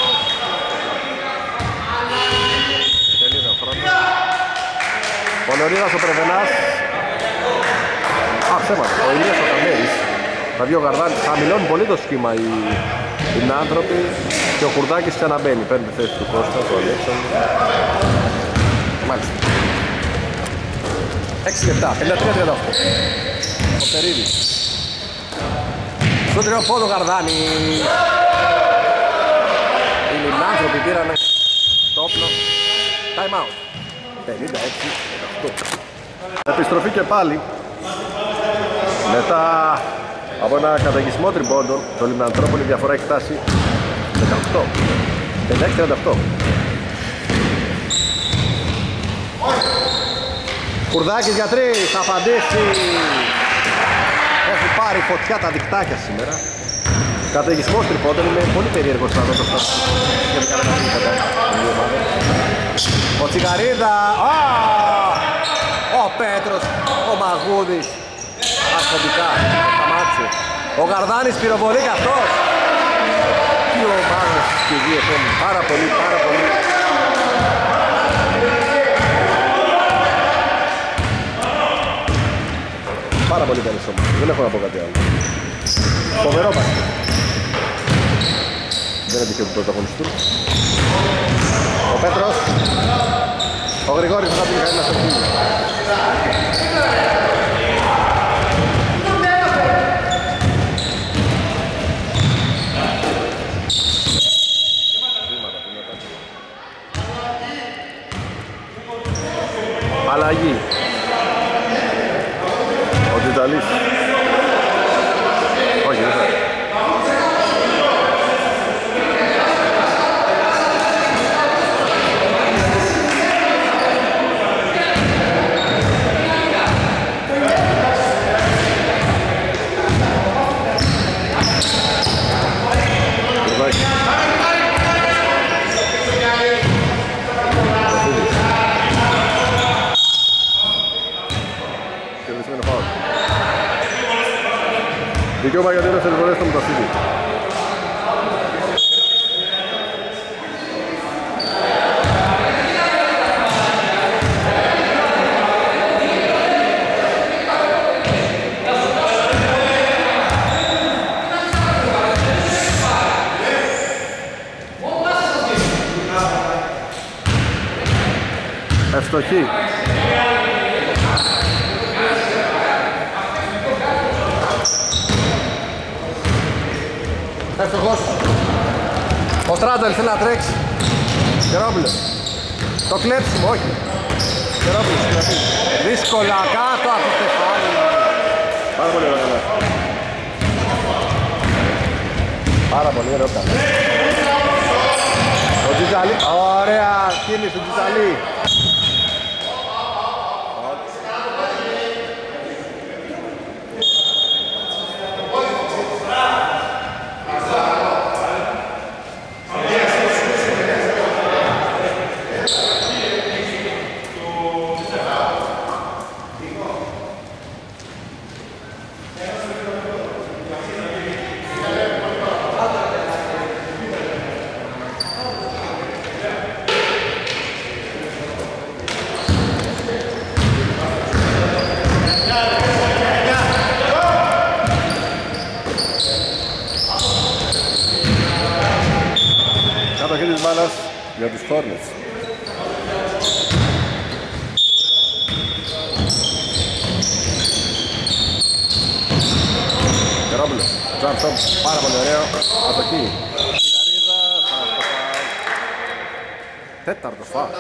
Τελειώνει ο χρόνος. Πολωρίδας ο Πρεβενάς. Ψέματα, ο Ηλίας ο Καμέρης. Τα δύο Γαρδάνη χαμηλώνουν πολύ το σχήμα οι άνθρωποι και ο Κουρδάκης ξαναμπαίνει. Παίρνει τη θέση του Κώστα, του Αλέξανδρου. Μάλιστα. 6 και 7, 53-38. Ο Περίδης. Στο τριό πόδο Γαρδάνη. Οι λιμνάνθρωποι πήρανε το όπλο. Time out. 56-8. Επιστροφή και πάλι. Μετά από ένα καταιγισμό τριμπόντων, το Λιμνανθρόπολη διαφορά έχει φτάσει 18. 56-38. Κουρδάκης για τρεις, θα απαντήσει. Έχει πάρει φωτιά τα δικτάκια σήμερα. Καταιγισμός τριμπόντων, είναι πολύ περίεργος να δω το στάση. Ο Τσιγαρίδα, ο Πέτρος, ο Μαγούδης. Αρχοντικά, σταμάτησε. Ο Γαρδάνης πυροβολεί και αυτός. Τι ομάδες και οι δύο θέλουν. Πάρα πολύ, πάρα πολύ. Πάρα πολύ καλές ομάδες. Δεν έχω να πω κάτι άλλο. Φοβερό μπάσκετ. Δεν έτυχε του πρωταγωνιστού. Ο Πέτρος. Ο Γρηγόρης θα πει κανένα στο φίλο. Αλλαγή. Ο Τζιταλής. Όχι, δεν θα. Δικαίωμα για τέλος ελβολές στο Μουταφίδη. Ευστοχή. Εύστοχος. Ο Στράτζαλης θέλει να τρέξει. Κερόπουλος. Το κλέψιμο, όχι. Κερόπουλος. Δύσκολα κάτω από το κεφάλι. Πάρα πολύ ωραία. Πάρα πολύ ωραίο καλό. Ο Τζιτζαλή. Ωραία κίνηση του Τζιτζαλή. για τους Hornets. Γερόπουλος, jump shot, πάρα πολύ ωραίο, από εκεί. Σιγαρίδα, τέταρτος φάουλ.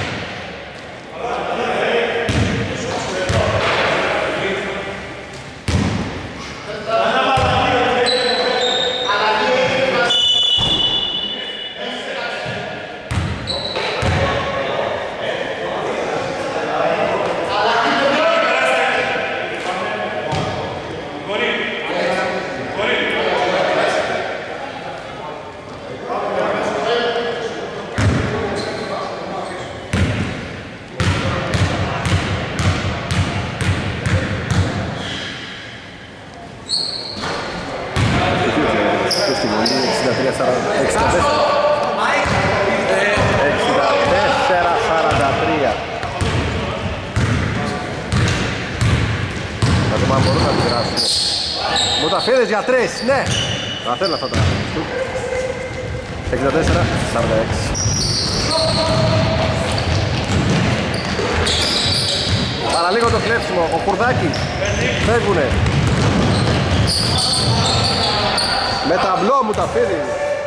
Μουταφίδης για 3, ναι! Θα θέλω αυτά τα 64-46. Παραλίγο το κλέψιμο, ο Κουρδάκης. Φεύγουνε. Με ταμπλό Μουταφίδης.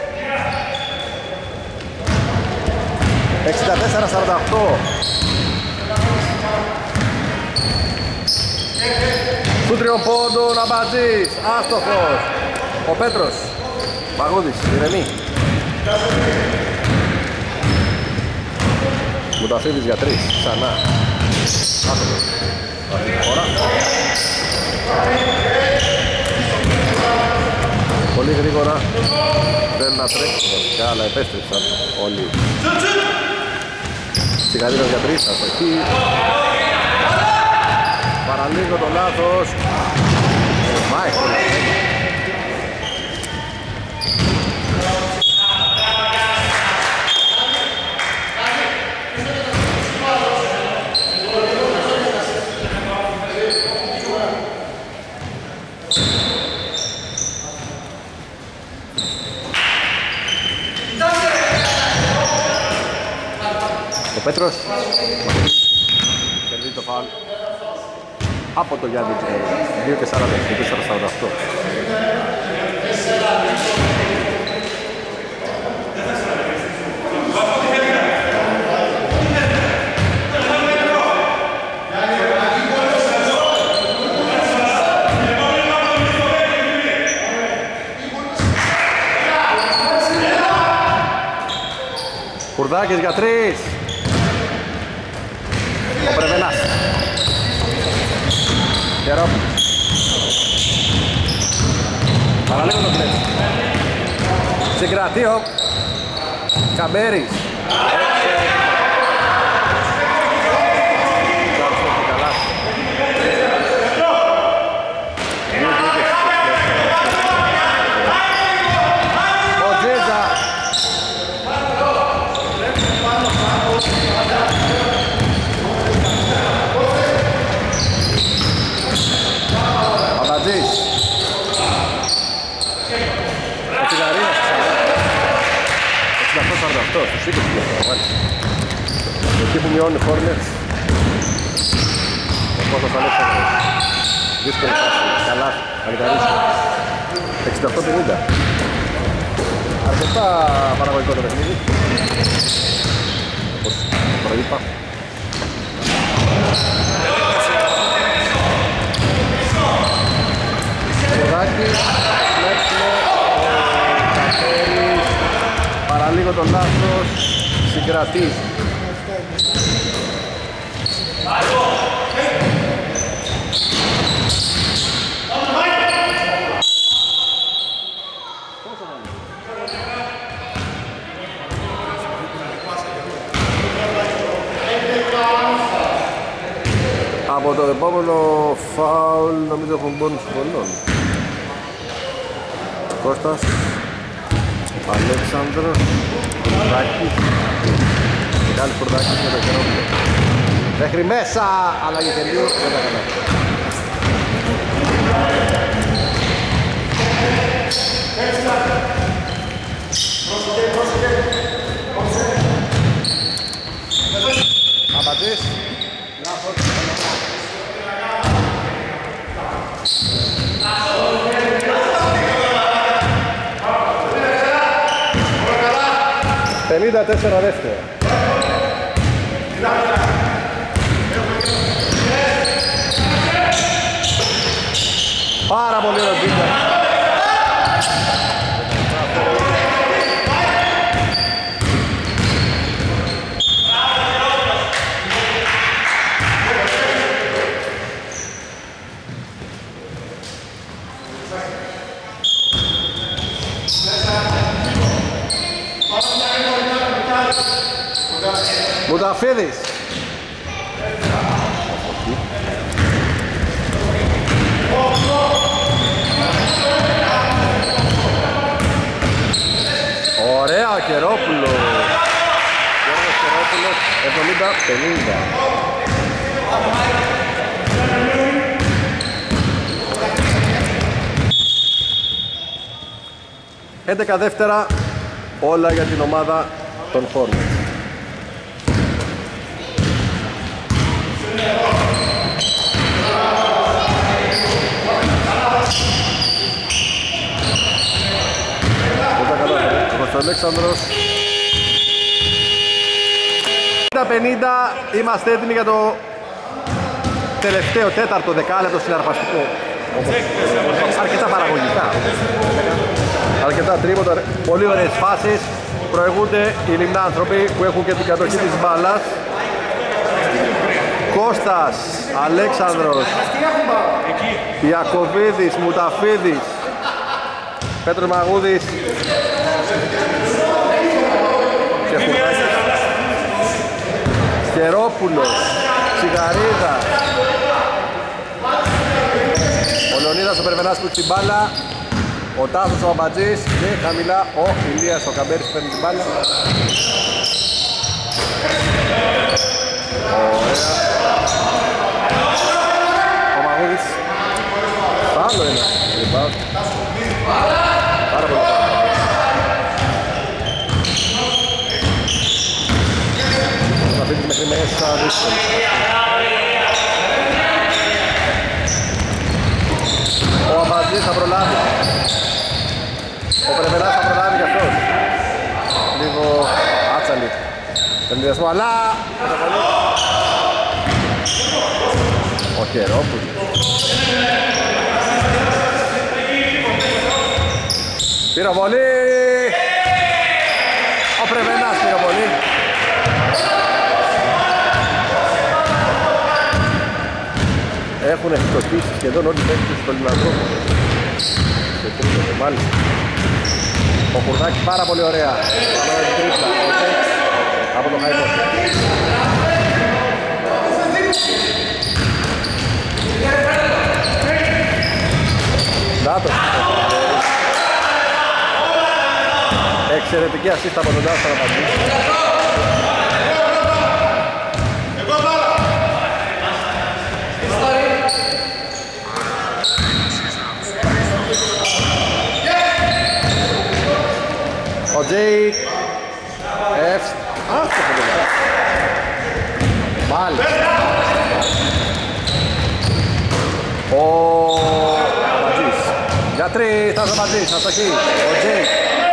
64-48. Του τριών πόντων Αμπατζής, άστοχος. Ο Πέτρος, Παγούδης, ηρεμή. Μουταφίδης για 3, ξανά. Άστοχος. Αυτή τη φορά. Πολύ γρήγορα. Θέλουν να τρέξουν βασικά, αλλά επέστρεψαν όλοι. Τσιγαδίνος για 3, αστοχή. Παραλίγο το λάθος. Μάιχο. Ο Πέτρος κερδίζει το φάουλ από το Γιάννη Τσιγαδίνο. 2-40, 4-48. Κουρδάκης για 3. Ο Πρεβενάς. Γερόπουλος. Παραλίγο το κλέψει. Συγκρατεί ο Καμπέρης. Ο Τζέτζα. Αμπατζής. Ο Τσιγαρίνας. 68-48, στους 20 μάλιστα. Εκεί που μειώνει Hornets. Ο Κώστας Αλέξανδρος. Δύσκολη φάση. Καλά, Αλικαρίσου. 68-50. Αρκετά παραγωγικό το παιχνίδι. Όπως προείπα. Κουρδάκης, Λέξιμο, Καφέρης, παραλίγο το λάθος, συγκρατεί. Από το επόμενο φάουλ νομίζω έχουν μπόνους πολλών. Κώστας, Αλέξανδρος, Κουρδάκης, Μιχάλης Κουρδάκης με το Γερόπουλο. Μέχρι μέσα, αλλαγή τελείου, δεν τα καλά. Αμπατζής. «54 δεύτερα». Πάρα πολύ ωραίο μπίτα. Μουταφίδης. Ωραία ο Κερόπουλος. Γιώργος Κερόπουλος 70-50. Έντεκα δεύτερα, όλα για την ομάδα των Hornets. Ο Αλέξανδρος. 50, είμαστε έτοιμοι για το τελευταίο τέταρτο δεκάλεπτο συναρπαστικό. Αρκετά παραγωγικά. Αρκετά τρίποτα, πολύ ωραίες φάσεις. Προηγούνται οι λιμνάνθρωποι που έχουν και την κατοχή της μπάλας. Κώστας, Αλέξανδρος, Ιακωβίδης, Μουταφίδης, Πέτρος Μαγούδης και Χουρτάκης, Κερόπουλος, Τσιγαρίδα, ο Λεωνίδας ο Περβενάς που έχει την μπάλα, ο Τάσος ο Αμπατζής και χαμηλά ο Ηλίας ο Καμπέρης που παίρνει την μπάλα. Ωραία. Ο Μαγούδης, άλλο ένα rebound. Πάρα πολύ καλά. Θα φύγει μέχρι μέσα δύσκολη. Ο Αμπατζής θα προλάβει. Ο Πρεβεράς θα προλάβει κι αυτός. Λίγο άτσαλη. Ενδιασμό, αλλά... Ο Χερόπουλος. Πυροβολή! Ο Πρεβενάς πυροβολή. Έχουν εκτοπίσει σχεδόν όλοι οι παίκτες στο Λιμνανθρόπο. Σε τρίτο, μάλιστα. Ο Χουρδάκης πάρα πολύ ωραία. Πάμε με την τρίπλα. Ο Τσέικ από το Χαϊπό. Ντάτος. Εξαιρετική ασίστα από τον Ντάτος να πατήσει. Ο Τζέικ μάλιστα. Ο Αμπατζής για τρεις, θα ο Αμπατζής, αστοχή. Ο Τζέικ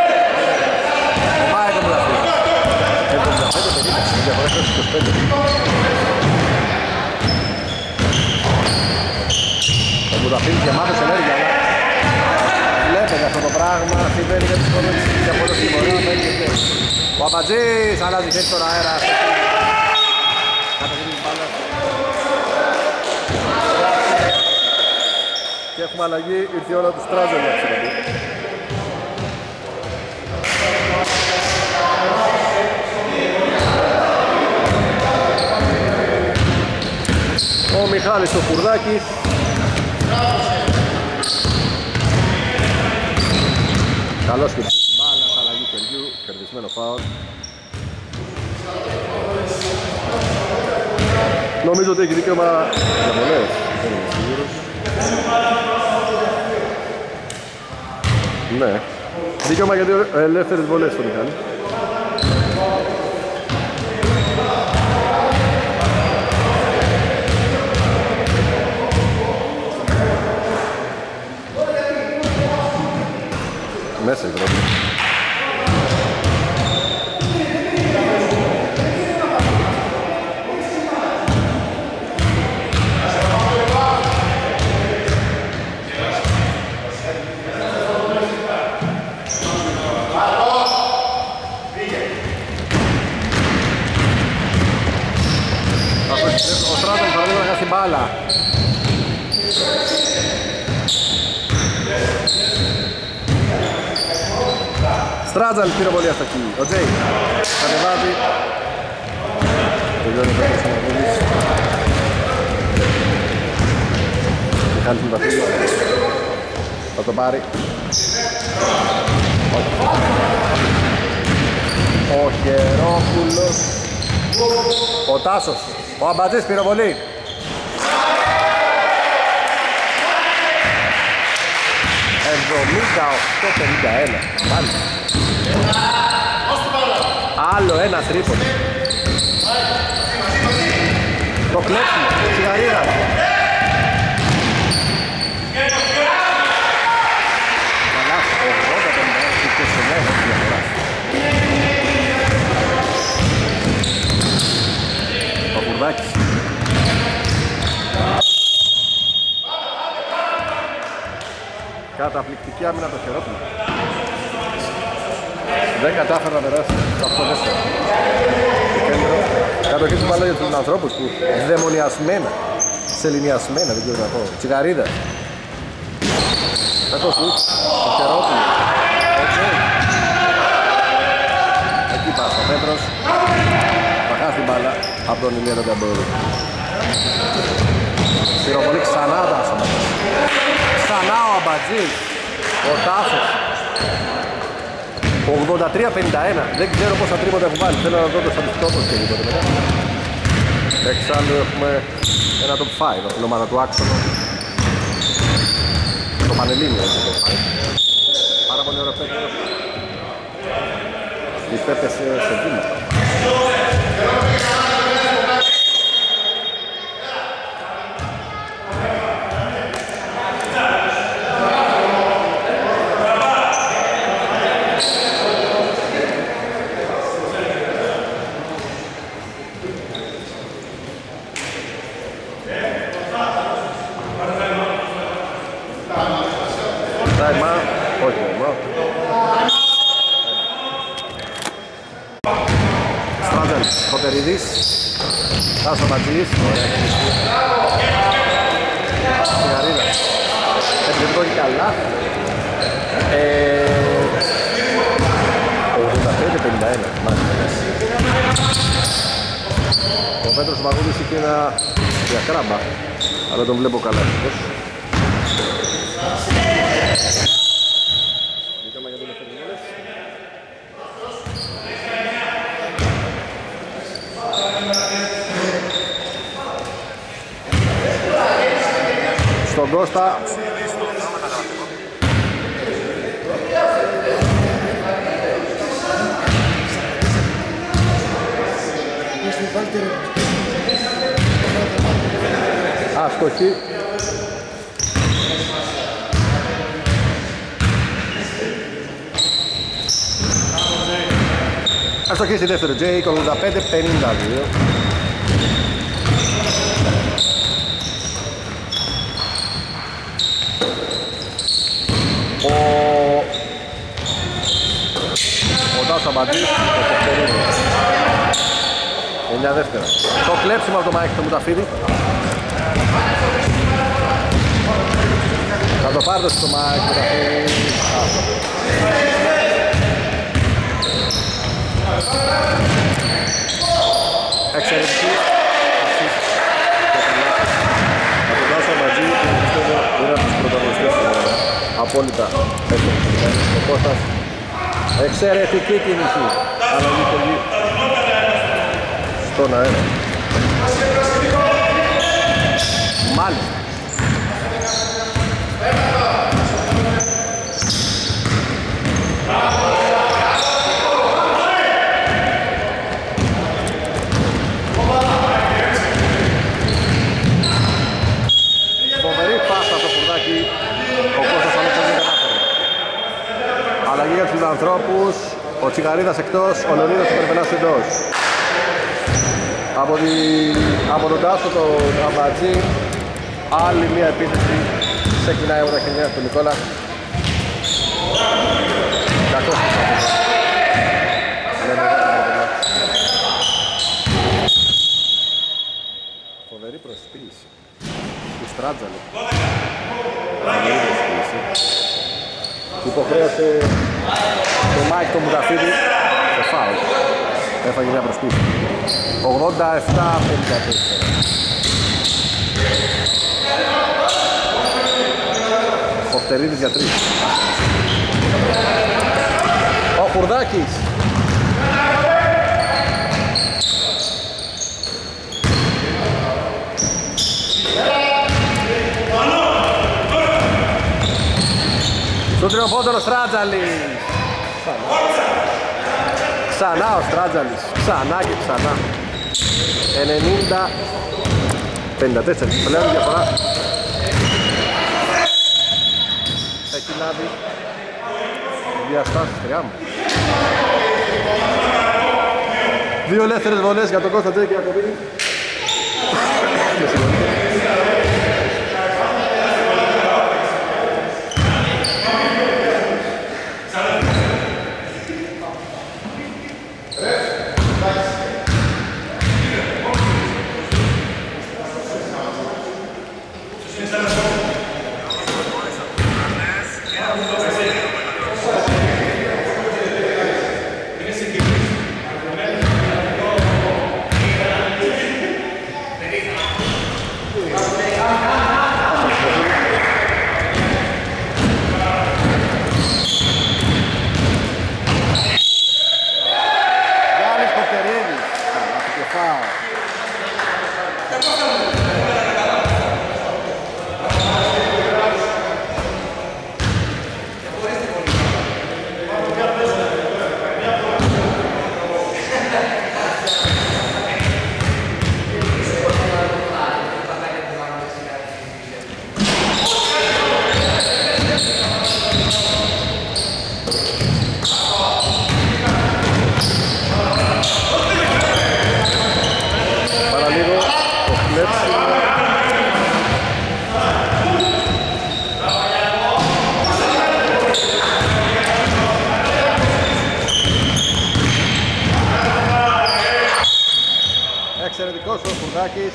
ο Μάικ ο Μουλαφής 75-50, διαφορές 25. Ο Μουλαφής γεμάτος ενέργεια, βλέπετε αυτό το πράγμα, συμβαίνει για τις κόμμες για πολλές τιμωρίες. Ο Αμπατζής αλλάζει χέρι στον αέρα. Καταγίνει την μπάλα. Και έχουμε αλλαγή, ήρθε η ώρα του Στράζο να ξεκινήσει. Ο Μιχάλης ο Κουρδάκης. Καλώς και στην μπάλα, αλλαγή χεριού, κερδισμένο φάουλ. Νομίζω ότι έχει δικαίωμα για πολλές, δεν είμαι σίγουρος. Ναι, δικαίωμα για δύο ελεύθερες βολές στο Μιχάλη. Ο Στράτον παραδείγμα να χάσει μπάλα. Στράτζαλ πυροβολία στα εκεί. Ο Τζέι κατεβάζει. Τελειώνει ο Πέτρος Σαμαγούλης. Μιχάλης Μηταφίλης. Θα το πάρει. Ο Χερόπουλος. Ο Τάσος. Ο Αμπατζής πυροβολή. Το 51. Πάλι. Άλλο ένα τρίπον. Το κλέψιμο. Σιγαρίδα. Καλά. 80-51 και σε μέγα διαφορά. Ο Κουρδάκης. Καταπληκτική άμυνα το Χερόπουλο. Δεν κατάφερα να περάσει αυτό δεύτερο. Κατοχή του μπάλα για τους ανθρώπους που δαιμονιασμένα, σεληνιασμένα, δεν ξέρω να πω. Τσιγαρίδα. Έχω σουτ. Το Χερόπουλο. Εκεί πας ο Πέτρος. Θα χάσει την μπάλα από τον Ηλία Ταμπόρου. Πυροβολή ξανά τα άσαματα. Ξανά ο Αμπατζής, ο Τάσος. 83-51. Δεν ξέρω πόσα τρίποτα έχουν βάλει. Θέλω να δω το στατιστικό όπως και τίποτε μετά. Εξάλλου έχουμε ένα top 5 από την ομάδα του άξονα. Το Πανελλήνιο είναι το top 5. Πάρα πολύ ωραίο παίκτο. Υπέπεσε σε βήματα. Τάσο Ματζής. Σιγαρίδα. Επιθετικό και καλά. 85-51. Ο Πέτρος Μαγούλης είχε ένα διακράμπα, αλλά τον βλέπω καλά. Στον Κώστα. Άστοχη. Αστοχή στη δεύτερη J, 85-52. Ο Τάσος Αμπαντής, 9 δεύτερα. Το κλέψιμο από το Μάικ το Μουταφίδη. Θα το πάρει στο Μάικ Μουταφίδη. Εξαιρετική ασίστ. Θα το δώσω μαζί που πιστεύω είναι από τους πρωταγωνιστές του μόνα. Απόλυτα εύκολα. Ο Κώστας. Εξαιρετική κίνηση. Αλλαγή πολύ στον αέρα. Μάλιστα. Φοβερή πάσα το φουρδάκι. Ο Κώστας Αλέξανδρος δεν κατάφερε. Αλλαγή για τους ανθρώπους. Ο Τσιγαρίδας εκτός, ο Λεωνίδας ο Περπελάς εντός. Από τον Τάσο, τον Αμπατζή, άλλη μια επίθεση ξεκινάει από τα χέρια του Νικόλα. Κακός. προσποίηση του Στράτζαλη. Τρομερή προσποίηση. Υποχρέωσε το Μάικ το Μουταφίδη σε φάουλ. Έφαγε μια προσποίηση. 87-54. Κοπτερίδης για 3. Ο Χουρδάκης. Στο τριοπόντο ο Στράτζαλης. Ξανά ο Στράτζαλης. Ξανά και ξανά. 90-54. Πλέον διαφορά. Έχει λάβει διαστάσεις τριά μου. Δύο ελεύθερες βολές για τον Κώστα Τζέκη Ιακωβίνη. Εξαιρετικός ο Χουρδάκης.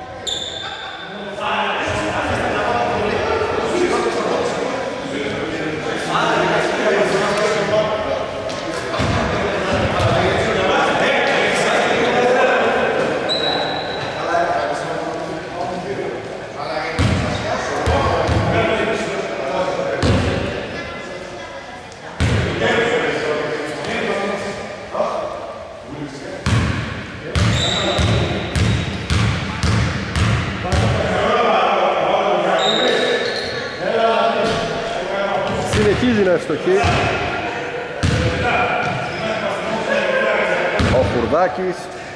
Συνεχίζει να ευστοχεί ο Χουρδάκης.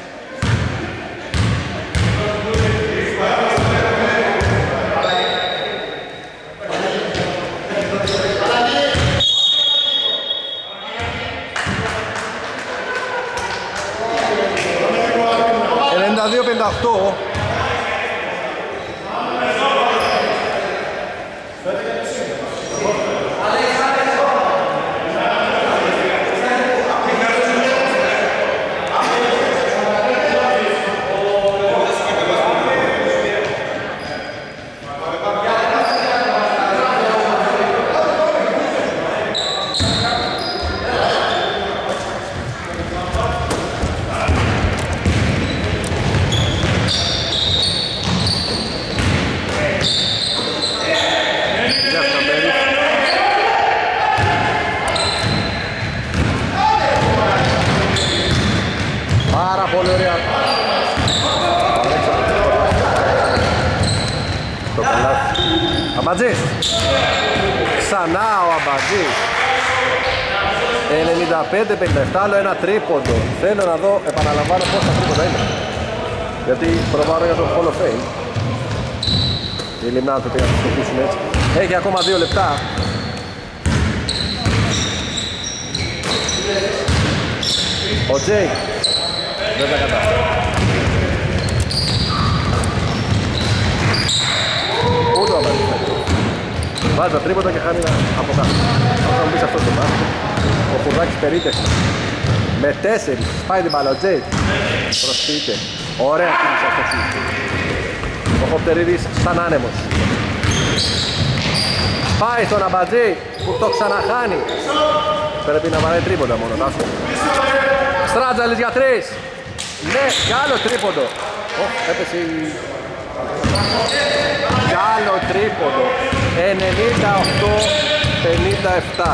...92-58. Πολύ ωραία. Το καλάθι. Αμπατζής. Ξανά ο Αμπατζής. 95-57, άλλο ένα τρίποντο. Θέλω να δω, επαναλαμβάνω πόσα τρίποτα είναι. Γιατί προβάλλω για το Hall of Fame. Οι Λιμνάδες πρέπει να το σκοπίσουν έτσι. Έχει ακόμα 2 λεπτά. Ο Τζέικ δεν τα κατάφερε. Ούτε ο Αμπατζής. Βάζει τα τρίποτα και χάνει από κάτω. Θα μου πεις αυτό το πράγμα. Ο Χουρδάκης περίτευσε. Με 4 πάει την μπάλα ο Τζέικ. Προσποιείται. Ωραία κίνηση αυτό. Ο Κοπτερίδης σαν άνεμος. Πάει στον Αμπατζή που το ξαναχάνει. Πρέπει να βαράει τρίποντα μόνο, Τάσο. Στράτζαλης για 3. Ναι, κι άλλο τρίποντο. Έπεσε η... Κι άλλο τρίποντο. 98-57.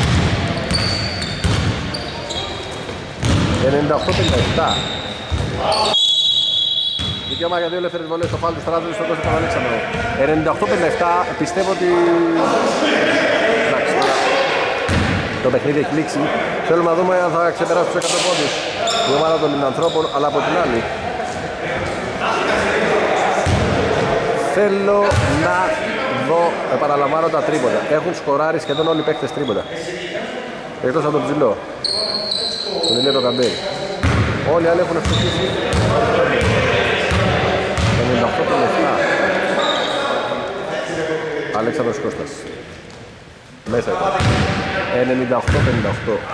98-57. Δικαίωμα για 2 ελεύθερες βολές στο φάουλ του Στράτζαλης στον κόσμο του Αλέξανδρο. 98-57. Πιστεύω ότι... Το παιχνίδι έχει λήξει. Θέλουμε να δούμε αν θα ξεπεράσει τους 100 πόντους η ομάδα των Λιμνανθρώπων, αλλά από την άλλη θέλω να δω, επαναλαμβάνω, τα τρίποντα. Έχουν σκοράρει σχεδόν όλοι οι παίκτες τρίποντα, εκτός από τον Ψηλό, τον Ηλία το Καμπέρι. Όλοι οι άλλοι έχουν ευτυχίσει 98-57. Αλέξανδρος Κώστας μέσα ήταν. 98-58.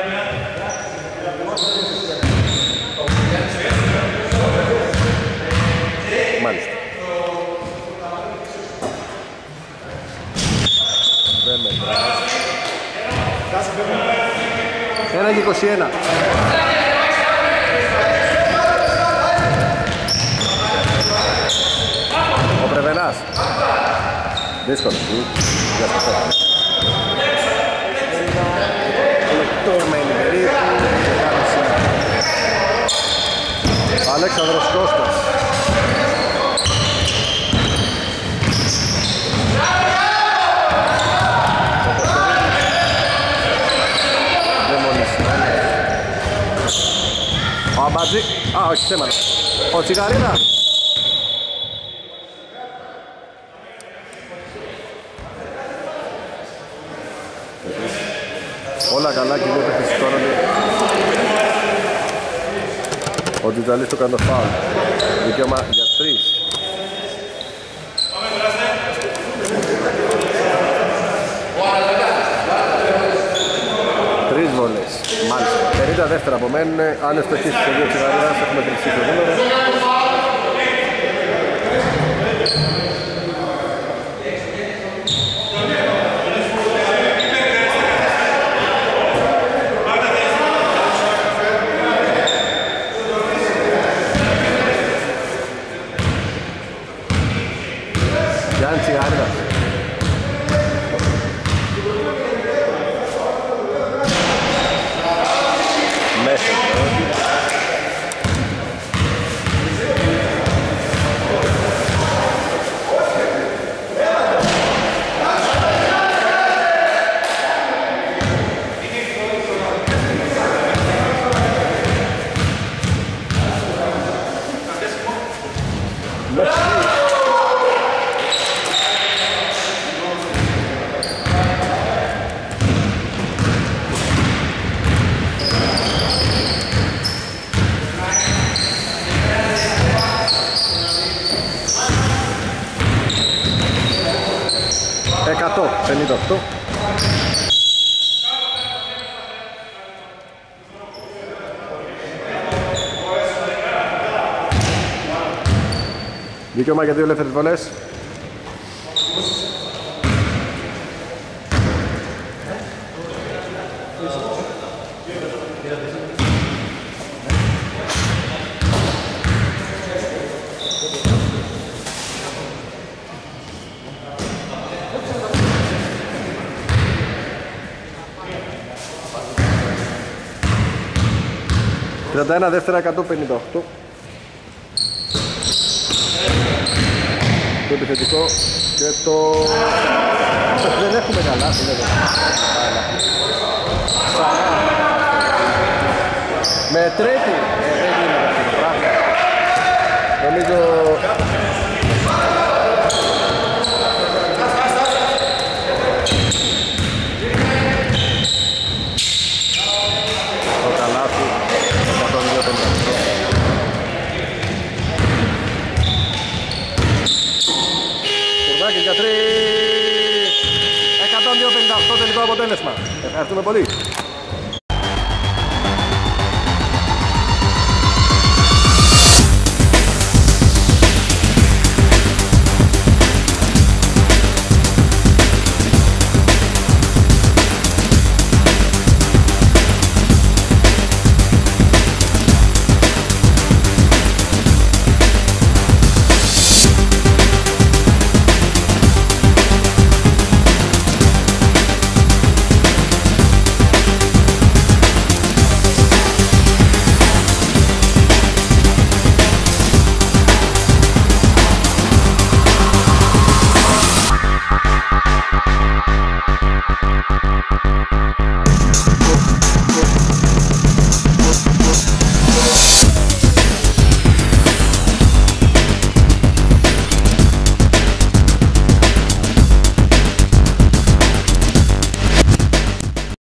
Μάλιστα. Δεν μετράει. 1-21. Ο Πρεβενάς. Δύσκολο. Για στο φέτο. Αλέξανδρος Κώστας. Ο Αμπατζή. Α, όχι, ψέματα. Ο Τσιγαρίνας. Όλα καλά και δύο παίκτες σηκώνονται. Ο Τζιτζαλής το κάνει το φάουλ. Δικαίωμα για 3. 3 βολές. Μάλιστα. 50 δεύτερα απομένουν. Αν ευστοχίσει σε 2 Τσιγαρίνας έχουμε τριψεί το νούμερο. Δικαίωμα για 2 ελεύθερες βολές. ...31 δεύτερα 158. Το επιθετικό και το... Δεν έχουμε καλά, δεν έχουμε. Με τρίτη. Δεν γίνεται αυτό το πράγμα. Νομίζω... Το καλάθι. Το 102-58. Για 3. 102-58 τελικό αποτέλεσμα. Ευχαριστούμε πολύ.